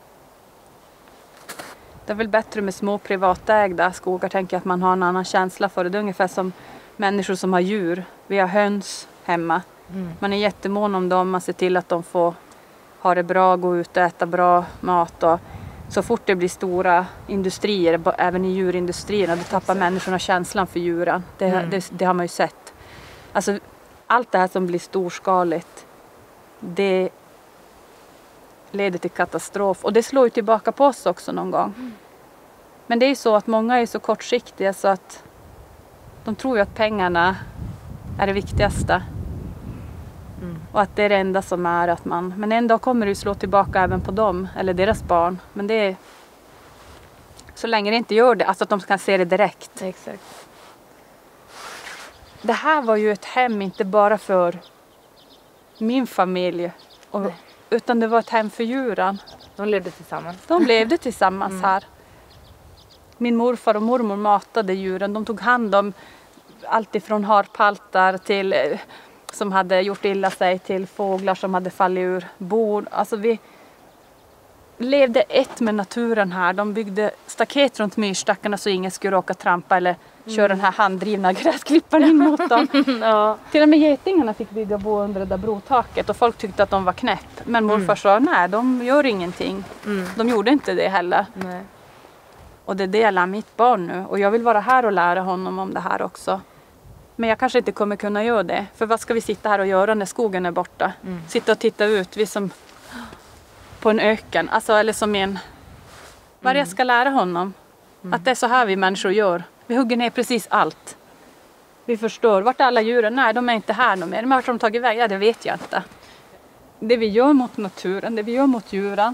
Det är väl bättre med små privatägda skogar, tänker jag, att man har en annan känsla för det. Det är ungefär som människor som har djur. Vi har höns hemma. Mm. Man är jättemån om dem, man ser till att de får ha det bra, gå ut och äta bra mat. Och så fort det blir stora industrier, även i djurindustrierna, då tappar människorna känslan för djuren. Det, mm. det, det har man ju sett. Alltså, allt det här som blir storskaligt, det leder till katastrof. Och det slår ju tillbaka på oss också någon gång. Mm. Men det är ju så att många är så kortsiktiga så att de tror ju att pengarna är det viktigaste. Mm. Och att det är det enda som är att man... Men en dag kommer det ju slå tillbaka även på dem, eller deras barn. Men det är... Så länge det inte gör det, alltså att de kan se det direkt. Exakt. Det här var ju ett hem inte bara för min familj och, utan det var ett hem för djuren. De levde tillsammans. De levde tillsammans mm. här. Min morfar och mormor matade djuren. De tog hand om allt ifrån harpaltar till som hade gjort illa sig till fåglar som hade fallit ur bord. Alltså vi, levde ett med naturen här. De byggde staket runt myrstackarna så ingen skulle råka trampa eller mm. köra den här handdrivna gräsklipparen in mot dem. ja. Till och med getingarna fick bygga bo under det där brotaket och folk tyckte att de var knäpp. Men morfar mm. sa nej, de gör ingenting. Mm. De gjorde inte det heller. Nej. Och det är det jag lär mitt barn nu. Och jag vill vara här och lära honom om det här också. Men jag kanske inte kommer kunna göra det. För vad ska vi sitta här och göra när skogen är borta? Mm. Sitta och titta ut, vi som på en öken. Alltså, eller som en... Vad mm. jag ska lära honom? Mm. Att det är så här vi människor gör. Vi hugger ner precis allt. Vi förstår. Vart är alla djuren? Nej, de är inte här någon mer. Men vart har de tagit iväg? Ja, det vet jag inte. Det vi gör mot naturen, det vi gör mot djuren.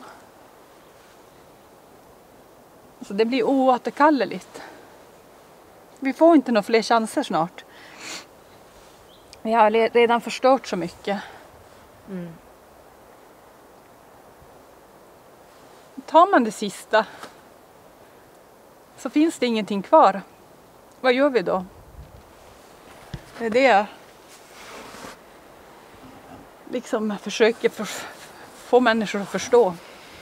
Så det blir oåterkalleligt. Vi får inte några fler chanser snart. Vi har redan förstört så mycket. Mm. Tar man det sista så finns det ingenting kvar. Vad gör vi då? Det är det jag liksom försöker för, få människor att förstå.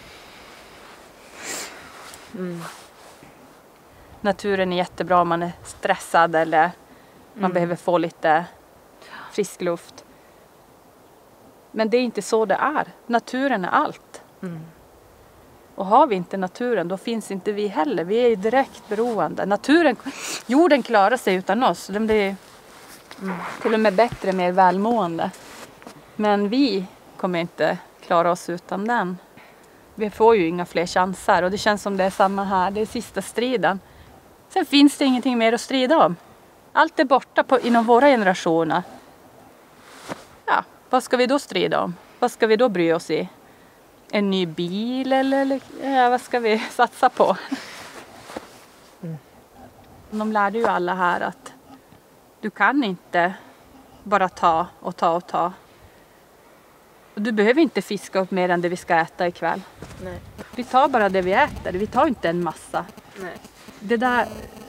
Mm. Naturen är jättebra om man är stressad eller man mm. behöver få lite frisk luft. Men det är inte så det är. Naturen är allt. Mm. Och har vi inte naturen, då finns inte vi heller. Vi är ju direkt beroende. Naturen, jorden klarar sig utan oss. Den blir mm. till och med bättre, mer välmående. Men vi kommer inte klara oss utan den. Vi får ju inga fler chanser. Och det känns som det är samma här. Det är sista striden. Sen finns det ingenting mer att strida om. Allt är borta på, inom våra generationer. Ja, vad ska vi då strida om? Vad ska vi då bry oss i? En ny bil eller ja, vad ska vi satsa på? Mm. De lärde ju alla här att du kan inte bara ta och ta och ta. Och du behöver inte fiska upp mer än det vi ska äta ikväll. Nej. Vi tar bara det vi äter, vi tar inte en massa. Nej. Det där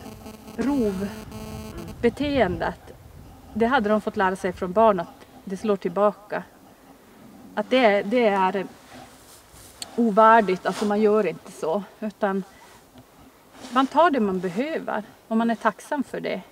rovbeteendet, det hade de fått lära sig från barn att det slår tillbaka. Att det, det är ovärdigt, alltså man gör inte så. Utan man tar det man behöver och man är tacksam för det.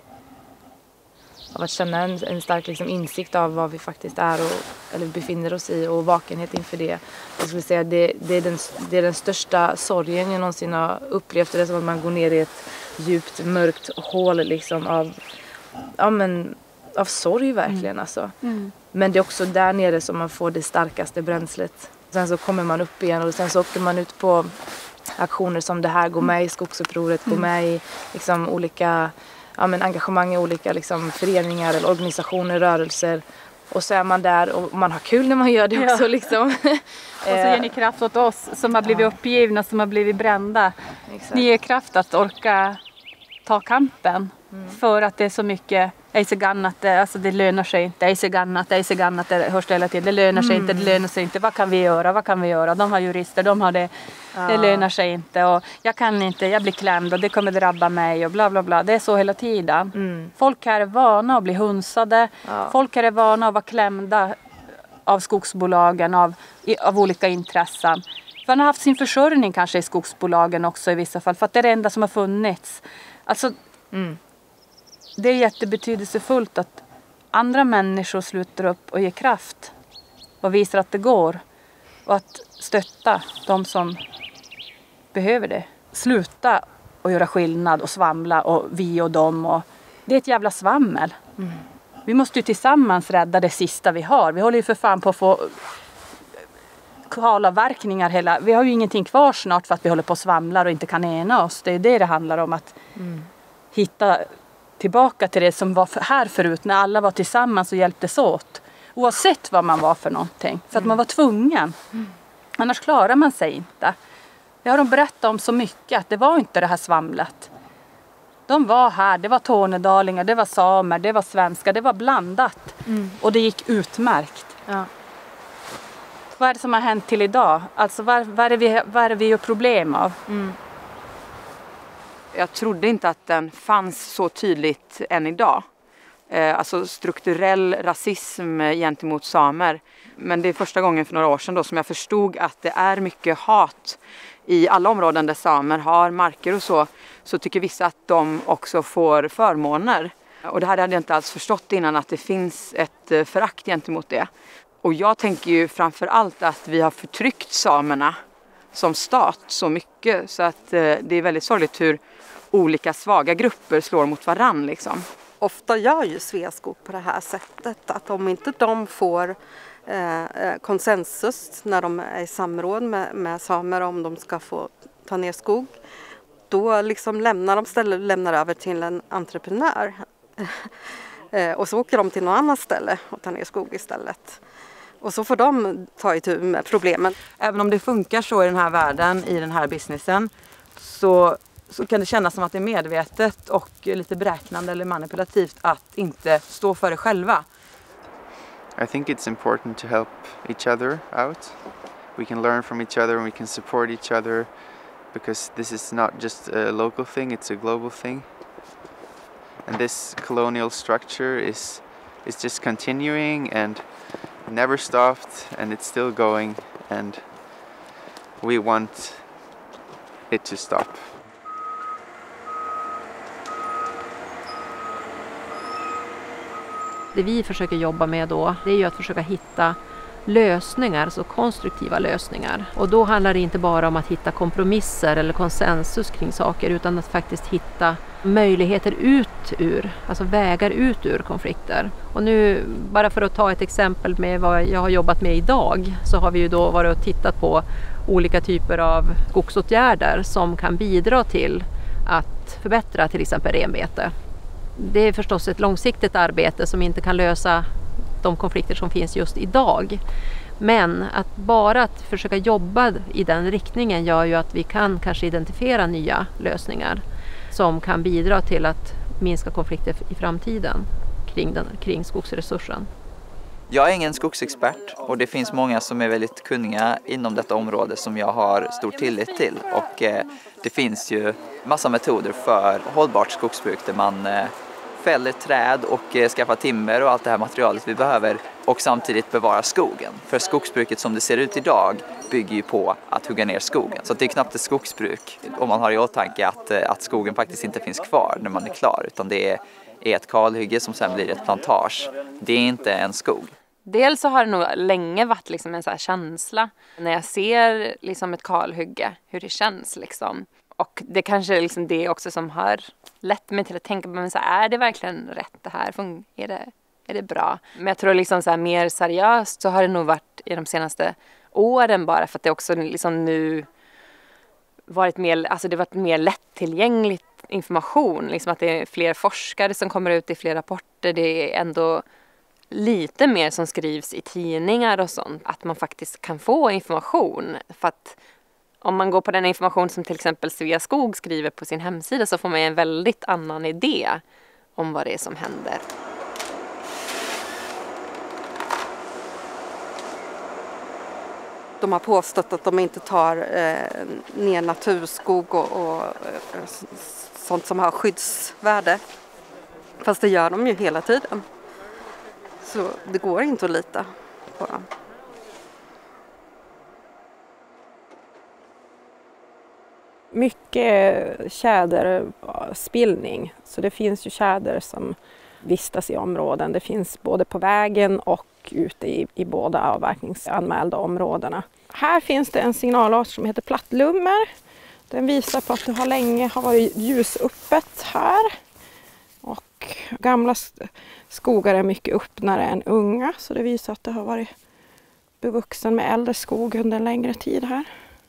Av att känna en, en stark liksom, insikt av vad vi faktiskt är och, eller befinner oss i och vakenhet inför det. Jag skulle säga det, det, är den, det är den största sorgen jag någonsin har upplevt. Det är som att man går ner i ett djupt mörkt hål liksom, av, ja, men, av sorg verkligen. Mm. Alltså. Mm. Men det är också där nere som man får det starkaste bränslet. Sen så kommer man upp igen och sen så åker man ut på aktioner som det här, går med i skogsupproret, går med i liksom, olika ja, men engagemang i olika liksom, föreningar eller organisationer, rörelser. Och så är man där och man har kul när man gör det också. Ja. Liksom. Och så ger ni kraft åt oss som har blivit ja. uppgivna, som har blivit brända. Exakt. Ni ger kraft att orka ta kampen mm. för att det är så mycket ej så gannat, det, alltså det lönar sig inte, ej så gannat, ej så gannat, det hörs hela tiden, det lönar sig mm. inte, det lönar sig inte, vad kan vi göra, vad kan vi göra, de har jurister, de har det, ja. det lönar sig inte och jag kan inte, jag blir klämd och det kommer drabba mig och bla bla bla, det är så hela tiden. Mm. Folk här är vana att bli hunsade, ja. folk här är vana att vara klämda av skogsbolagen, av, av olika intressen. För man har haft sin försörjning kanske i skogsbolagen också i vissa fall, för att det är det enda som har funnits. Alltså, mm. det är jättebetydelsefullt att andra människor sluter upp och ger kraft och visar att det går. Och att stötta de som behöver det. Sluta och göra skillnad och svamla och vi och dem. Och det är ett jävla svammel. Mm. Vi måste ju tillsammans rädda det sista vi har. Vi håller ju för fan på att få kalavverkningar hela. Vi har ju ingenting kvar snart för att vi håller på och svamlar och inte kan ena oss. Det är det det handlar om, att mm. hitta tillbaka till det som var här förut när alla var tillsammans och hjälptes åt. Oavsett vad man var för någonting. För att man var tvungen. Mm. Annars klarar man sig inte. Det har de berättat om så mycket att det var inte det här svamlet. De var här, det var tornedalingar, det var samer, det var svenskar, det var blandat. Mm. Och det gick utmärkt. Ja. Vad är det som har hänt till idag? Alltså vad, vad, är, det vi, vad är det vi har problem av? Mm. Jag trodde inte att den fanns så tydligt än idag. eh, alltså strukturell rasism gentemot samer. Men det är första gången för några år sedan då som jag förstod att det är mycket hat i alla områden där samer har marker och så, så tycker vissa att de också får förmåner. Och det här hade jag inte alls förstått innan, att det finns ett förakt gentemot det. Och jag tänker ju framför allt att vi har förtryckt samerna som stat så mycket så att eh, det är väldigt sorgligt hur olika svaga grupper slår mot varann liksom. Ofta gör ju Sveaskog på det här sättet, att om inte de får eh, konsensus när de är i samråd med, med samer om de ska få ta ner skog, då liksom lämnar de stället, lämnar över till en entreprenör eh, och så åker de till något annat ställe och tar ner skog istället. Och så får de ta itu med problemen. Även om det funkar så i den här världen, i den här businessen, så, så kan det kännas som att det är medvetet och lite beräknande eller manipulativt att inte stå för det själva. I think it's important to help each other out. We can learn from each other and we can support each other because this is not just a local thing, it's a global thing. And this colonial structure is is just continuing and never stopped, and it's still going, and we want it to stop. Det vi försöker jobba med då, det är ju att försöka hitta lösningar, så konstruktiva lösningar. Och då handlar det inte bara om att hitta kompromisser eller konsensus kring saker, utan att faktiskt hitta möjligheter ut ur, alltså vägar ut ur konflikter. Och nu, bara för att ta ett exempel med vad jag har jobbat med idag, så har vi ju då varit och tittat på olika typer av skogsåtgärder som kan bidra till att förbättra till exempel renbete. Det är förstås ett långsiktigt arbete som inte kan lösa de konflikter som finns just idag. Men att bara att försöka jobba i den riktningen gör ju att vi kan kanske identifiera nya lösningar som kan bidra till att minska konflikter i framtiden kring, den, kring skogsresursen. Jag är ingen skogsexpert och det finns många som är väldigt kunniga inom detta område som jag har stor tillit till. Och eh, det finns ju massa metoder för hållbart skogsbruk där man eh, fäller träd och eh, skaffar timmer och allt det här materialet vi behöver och samtidigt bevara skogen. För skogsbruket som det ser ut idag bygger ju på att hugga ner skogen. Så det är knappt ett skogsbruk om man har i åtanke att, eh, att skogen faktiskt inte finns kvar när man är klar, utan det är, är ett kalhygge som sen blir ett plantage. Det är inte en skog. Dels så har det nog länge varit liksom en så här känsla när jag ser liksom ett kalhygge, hur det känns liksom. Och det kanske är liksom det också som har lett mig till att tänka på, men så här, är det verkligen rätt det här? Är det, är det bra? Men jag tror liksom så här, mer seriöst så har det nog varit i de senaste åren, bara för att det också liksom nu varit mer, alltså det varit mer lättillgängligt information. Liksom att det är fler forskare som kommer ut i fler rapporter. Det är ändå lite mer som skrivs i tidningar och sånt. Att man faktiskt kan få information. För att om man går på den information som till exempel Sveaskog skriver på sin hemsida, så får man en väldigt annan idé om vad det är som händer. De har påstått att de inte tar eh, ner naturskog och, och eh, sånt som har skyddsvärde. Fast det gör de ju hela tiden. Så det går inte att lita på dem. Mycket tjäderspillning. Så det finns ju tjäder som vistas i områden. Det finns både på vägen och ute i, i båda avverkningsanmälda områdena. Här finns det en signalart som heter plattlummer. Den visar på att det har länge har varit ljusöppet här. Och gamla skogar är mycket öppnare än unga, så det visar att det har varit bevuxen med äldre skog under en längre tid här.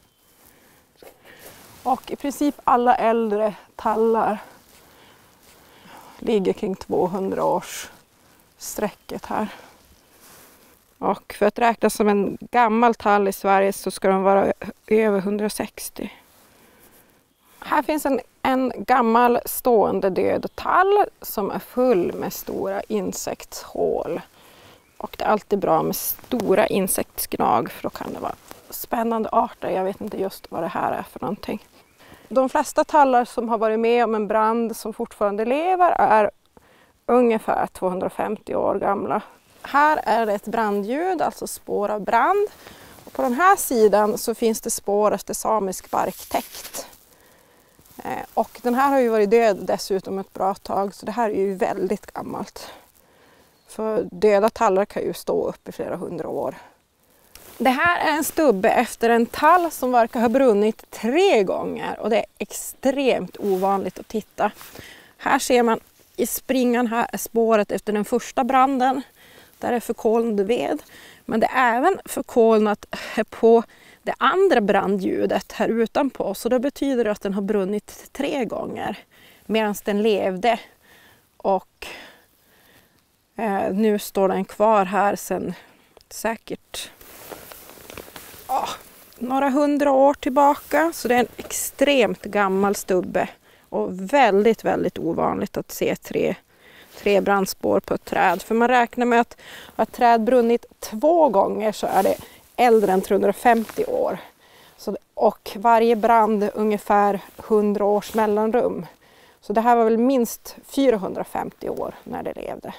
Och i princip alla äldre tallar ligger kring tvåhundra års sträcket här. Och för att räknas som en gammal tall i Sverige så ska de vara över hundrasextio. Här finns en, en gammal stående död tall som är full med stora insektshål. Och det är alltid bra med stora insektsgnag, för då kan det vara spännande arter. Jag vet inte just vad det här är för någonting. De flesta tallar som har varit med om en brand som fortfarande lever är ungefär tvåhundrafemtio år gamla. Här är det ett brandljud, alltså spår av brand. Och på den här sidan så finns det spår efter samisk barktäkt. Eh, och den här har ju varit död dessutom ett bra tag, så det här är ju väldigt gammalt. För döda tallar kan ju stå upp i flera hundra år. Det här är en stubbe efter en tall som verkar ha brunnit tre gånger och det är extremt ovanligt att titta. Här ser man i springan här är spåret efter den första branden. Där är förkolnad ved. Men det är även förkolnat på det andra brandljudet här utanpå. Så det betyder att den har brunnit tre gånger medan den levde. Och eh, nu står den kvar här sedan säkert ja, några hundra år tillbaka. Så det är en extremt gammal stubbe. Och väldigt, väldigt ovanligt att se tre, tre brandspår på ett träd. För man räknar med att att träd brunnit två gånger så är det äldre än trehundrafemtio år. Så, och varje brand ungefär hundra års mellanrum. Så det här var väl minst fyrahundrafemtio år när det levde.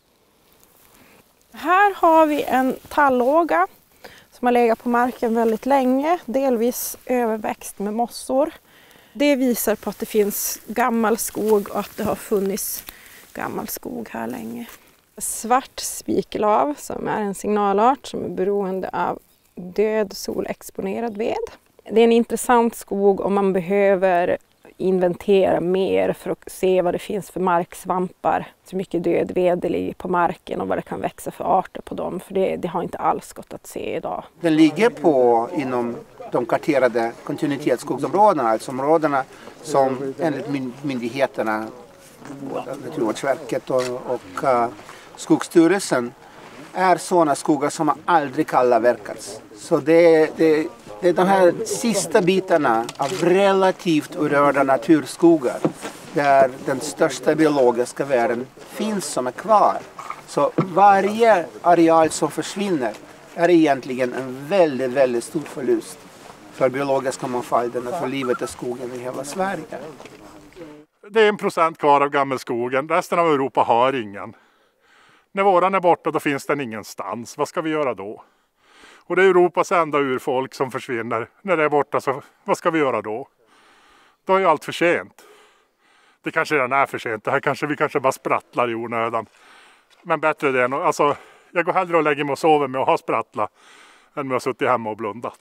Här har vi en tallåga som har legat på marken väldigt länge. Delvis överväxt med mossor. Det visar på att det finns gammal skog och att det har funnits gammal skog här länge. Svart spiklav som är en signalart som är beroende av död solexponerad ved. Det är en intressant skog om man behöver inventera mer för att se vad det finns för marksvampar. Så mycket död ved det ligger på marken och vad det kan växa för arter på dem. För det, det har inte alls gått att se idag. Den ligger på inom de karterade kontinuitetsskogsområdena, alltså områdena som enligt myndigheterna, både Naturvårdsverket och, och uh, Skogsstyrelsen, är sådana skogar som aldrig kallavverkats. Så det, det, det är de här sista bitarna av relativt orörda naturskogar där den största biologiska världen finns som är kvar. Så varje areal som försvinner är egentligen en väldigt, väldigt stor förlust för biologiska mångfalden och för livet i skogen i hela Sverige. Det är en procent kvar av gammelskogen, resten av Europa har ingen. När våran är borta då finns den ingenstans, vad ska vi göra då? Och det är Europas enda urfolk som försvinner. När det är borta så vad ska vi göra då? Då är ju allt för sent. Det kanske redan är för sent, det här kanske vi kanske bara sprattlar i onödan. Men bättre det än, alltså jag går hellre och lägger mig och sover med att ha sprattla än med att sitta hemma och blundat.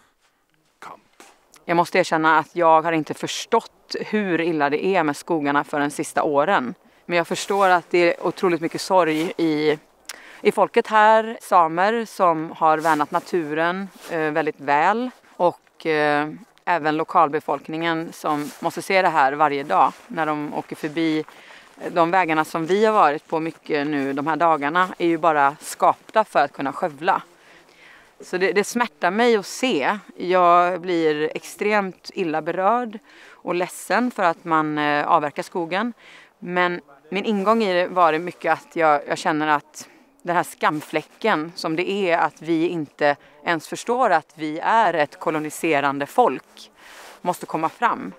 Jag måste erkänna att jag har inte förstått hur illa det är med skogarna för de sista åren. Men jag förstår att det är otroligt mycket sorg i, i folket här. Samer som har värnat naturen eh, väldigt väl. Och eh, även lokalbefolkningen som måste se det här varje dag när de åker förbi. De vägarna som vi har varit på mycket nu de här dagarna är ju bara skapta för att kunna skövla. Så det, det smärtar mig att se. Jag blir extremt illa berörd och ledsen för att man eh, avverkar skogen. Men min ingång i det var det mycket att jag, jag känner att den här skamfläcken som det är att vi inte ens förstår att vi är ett koloniserande folk måste komma fram.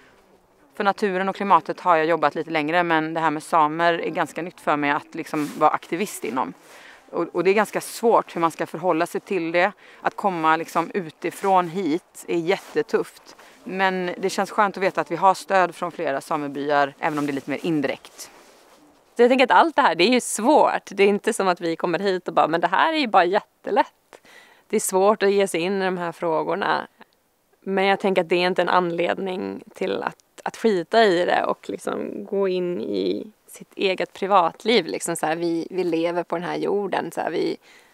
För naturen och klimatet har jag jobbat lite längre, men det här med samer är ganska nytt för mig att liksom vara aktivist inom. Och, och det är ganska svårt hur man ska förhålla sig till det. Att komma liksom utifrån hit är jättetufft. Men det känns skönt att veta att vi har stöd från flera samebyar, även om det är lite mer indirekt. Så jag tänker att allt det här, det är ju svårt. Det är inte som att vi kommer hit och bara, men det här är ju bara jättelätt. Det är svårt att ge sig in i de här frågorna. Men jag tänker att det är inte en anledning till att, att skita i det och liksom gå in i sitt eget privatliv. Liksom så här, vi, vi lever på den här jorden, så här, vi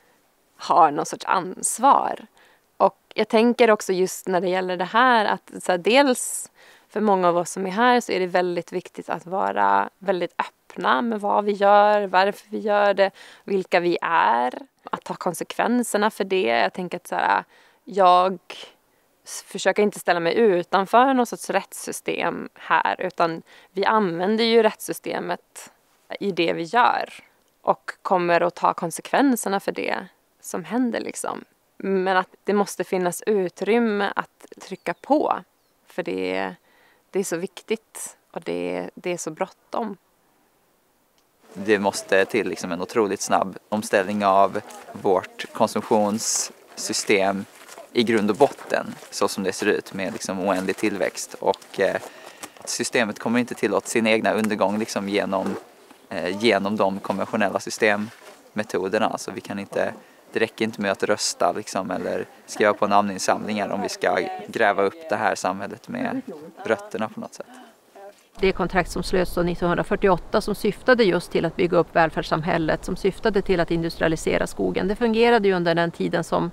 har någon sorts ansvar. Och jag tänker också just när det gäller det här att så här, dels för många av oss som är här så är det väldigt viktigt att vara väldigt öppna med vad vi gör, varför vi gör det, vilka vi är. Att ta konsekvenserna för det. Jag tänker att så här, jag försöker inte ställa mig utanför något sorts rättssystem här, utan vi använder ju rättssystemet i det vi gör och kommer att ta konsekvenserna för det som händer liksom. Men att det måste finnas utrymme att trycka på, för det, det är så viktigt och det, det är så bråttom. det måste till liksom en otroligt snabb omställning av vårt konsumtionssystem i grund och botten, så som det ser ut med liksom oändlig tillväxt. Och eh, systemet kommer inte tillåta sin egna undergång liksom genom, eh, genom de konventionella systemmetoderna. Alltså vi kan inte, det räcker inte med att rösta liksom, eller skriva på namninsamlingar om vi ska gräva upp det här samhället med rötterna på något sätt. Det kontrakt som slöts nittonhundrafyrtioåtta som syftade just till att bygga upp välfärdssamhället, som syftade till att industrialisera skogen, det fungerade ju under den tiden som,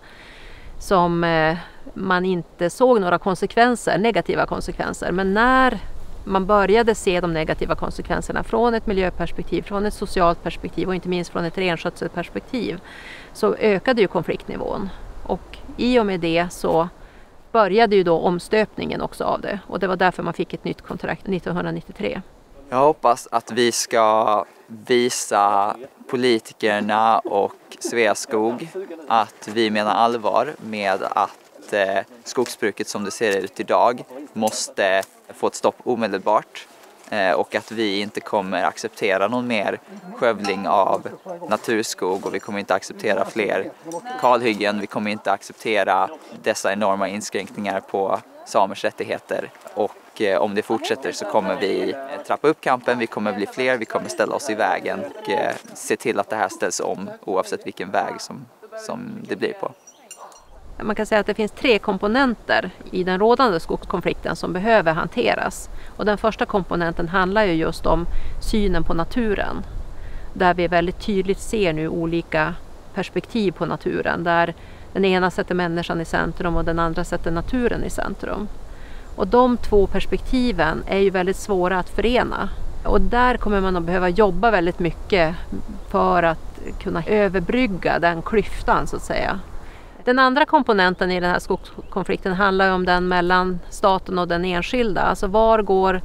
som eh, man inte såg några konsekvenser, negativa konsekvenser. Men när man började se de negativa konsekvenserna från ett miljöperspektiv, från ett socialt perspektiv och inte minst från ett renskötselperspektiv, så ökade ju konfliktnivån. Och i och med det så började ju då omstöpningen också av det. Och det var därför man fick ett nytt kontrakt nittonhundranittiotre. Jag hoppas att vi ska visa politikerna och Sveaskog att vi menar allvar med att eh, skogsbruket som det ser ut idag måste få ett stopp omedelbart. Eh, och att vi inte kommer acceptera någon mer skövling av naturskog, och vi kommer inte acceptera fler kalhyggen. Vi kommer inte acceptera dessa enorma inskränkningar på samers rättigheter. Och eh, om det fortsätter så kommer vi trappa upp kampen, vi kommer bli fler, vi kommer ställa oss i vägen och eh, se till att det här ställs om oavsett vilken väg som, som det blir på. Man kan säga att det finns tre komponenter i den rådande skogskonflikten som behöver hanteras. Och den första komponenten handlar ju just om synen på naturen. Där vi väldigt tydligt ser nu olika perspektiv på naturen. Där den ena sätter människan i centrum och den andra sätter naturen i centrum. Och de två perspektiven är ju väldigt svåra att förena. Och där kommer man att behöva jobba väldigt mycket för att kunna överbrygga den klyftan så att säga. Den andra komponenten i den här skogskonflikten handlar om den mellan staten och den enskilda. Alltså var går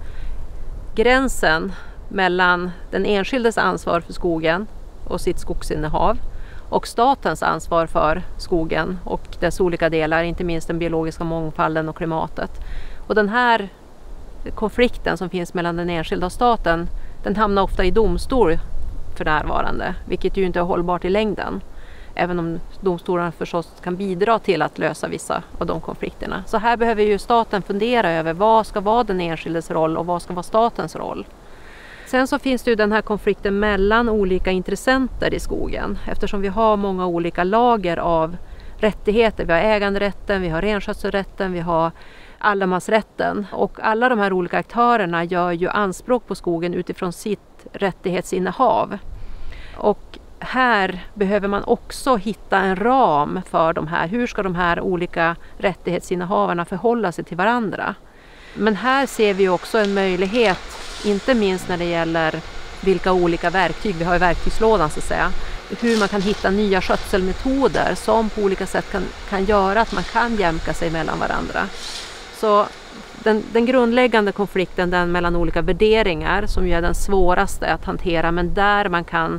gränsen mellan den enskildes ansvar för skogen och sitt skogsinnehav och statens ansvar för skogen och dess olika delar, inte minst den biologiska mångfalden och klimatet. Och den här konflikten som finns mellan den enskilda och staten, den hamnar ofta i domstol för närvarande, vilket ju inte är hållbart i längden. Även om domstolarna förstås kan bidra till att lösa vissa av de konflikterna. Så här behöver ju staten fundera över vad ska vara den enskildes roll och vad ska vara statens roll. Sen så finns det ju den här konflikten mellan olika intressenter i skogen. Eftersom vi har många olika lager av rättigheter. Vi har äganderätten, vi har renskötselrätten, vi har allemansrätten. Och alla de här olika aktörerna gör ju anspråk på skogen utifrån sitt rättighetsinnehav. Och här behöver man också hitta en ram för de här. Hur ska de här olika rättighetsinnehavarna förhålla sig till varandra? Men här ser vi också en möjlighet, inte minst när det gäller vilka olika verktyg vi har i verktygslådan så att säga. Hur man kan hitta nya skötselmetoder som på olika sätt kan, kan göra att man kan jämka sig mellan varandra. Så den, den grundläggande konflikten, den mellan olika värderingar, som ju är den svåraste att hantera, men där man kan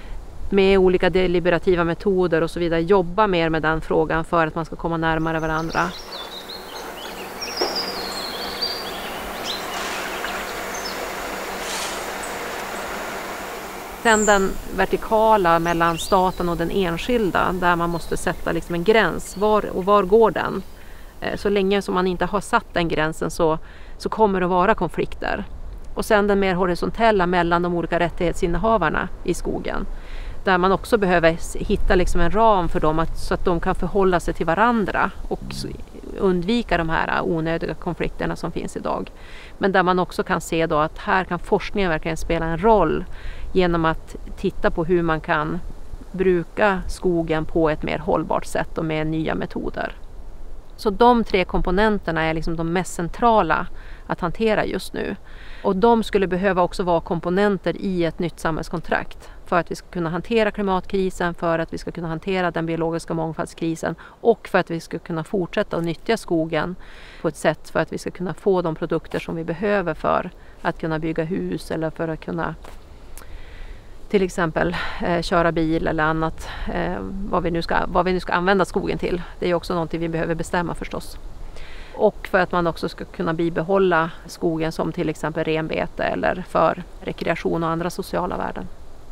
med olika deliberativa metoder och så vidare jobba mer med den frågan för att man ska komma närmare varandra. Sen den vertikala mellan staten och den enskilda, där man måste sätta liksom en gräns. Var, och var går den? Så länge som man inte har satt den gränsen så, så kommer det vara konflikter. Och sen den mer horisontella mellan de olika rättighetsinnehavarna i skogen. Där man också behöver hitta liksom en ram för dem att, så att de kan förhålla sig till varandra och undvika de här onödiga konflikterna som finns idag. Men där man också kan se då att här kan forskningen verkligen spela en roll genom att titta på hur man kan bruka skogen på ett mer hållbart sätt och med nya metoder. Så de tre komponenterna är liksom de mest centrala att hantera just nu. Och de skulle behöva också vara komponenter i ett nytt samhällskontrakt för att vi ska kunna hantera klimatkrisen, för att vi ska kunna hantera den biologiska mångfaldskrisen och för att vi ska kunna fortsätta att nyttja skogen på ett sätt för att vi ska kunna få de produkter som vi behöver för att kunna bygga hus eller för att kunna till exempel eh, köra bil eller annat, eh, vad, vi nu ska, vad vi nu ska använda skogen till. Det är också någonting vi behöver bestämma förstås. Och för att man också ska kunna bibehålla skogen som till exempel renbete eller för rekreation och andra sociala värden.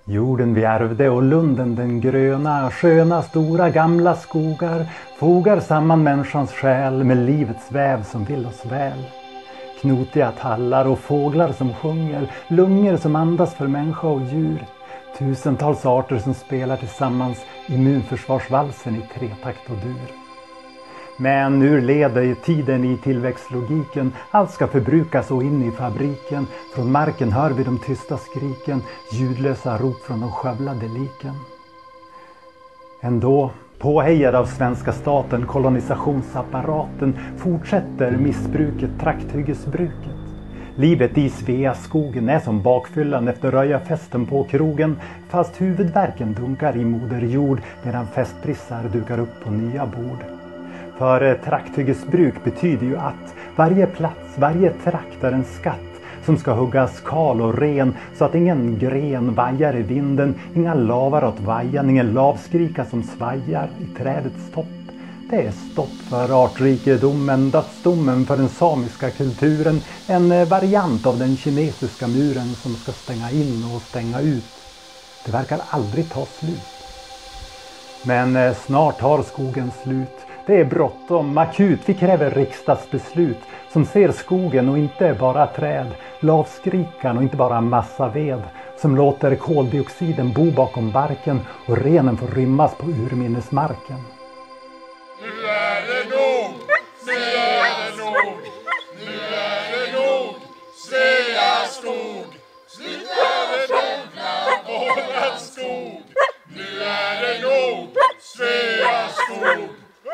Jorden vi ärvde och lunden den gröna, sköna stora gamla skogar fogar samman människans själ med livets väv som vill oss väl. Knotiga tallar och fåglar som sjunger, lungor som andas för människa och djur. Tusentals arter som spelar tillsammans immunförsvarsvalsen i tretakt och dur. Men ur leder tiden i tillväxtlogiken, allt ska förbrukas och in i fabriken. Från marken hör vi de tysta skriken, ljudlösa rop från de skövlade liken. Ändå, påhejad av svenska staten, kolonisationsapparaten, fortsätter missbruket, trakthyggesbruket. Livet i Sveaskogen är som bakfyllan efter röjarfesten på krogen, fast huvudvärken dunkar i moder jord medan festprissar dukar upp på nya bord. För trakthyggesbruk betyder ju att varje plats, varje trakt är en skatt som ska huggas kal och ren så att ingen gren vajar i vinden, inga lavar åt vajan, ingen lavskrika som svajar i trädets topp. Det är stopp för artrikedomen, dödsdomen för den samiska kulturen, en variant av den kinesiska muren som ska stänga in och stänga ut. Det verkar aldrig ta slut. Men snart tar skogen slut. Det är bråttom, akut, vi kräver riksdagsbeslut som ser skogen och inte bara träd, lavskrikan och inte bara massa ved, som låter koldioxiden bo bakom barken och renen får rymmas på urminnesmarken. Nu är det nog, nu är det nog, nu är det nog, Sveaskog, sluta skövla våran skog. Nu är det nog, Sveaskog.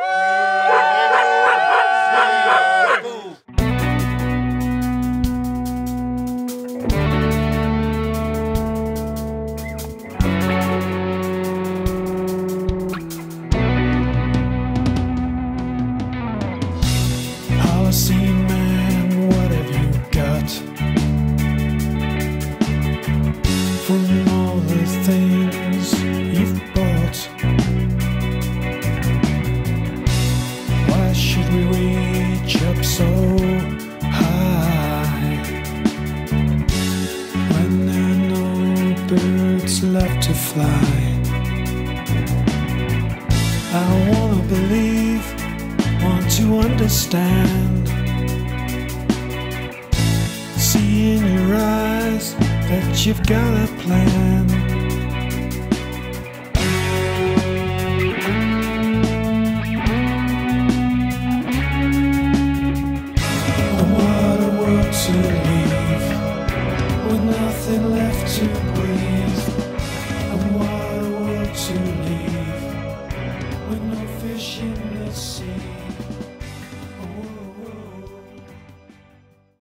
Policy man, what have you got? From all the things you've bought, why should we reach up so high when there are no birds left to fly? I wanna believe, want to understand, see in your eyes that you've got a plan.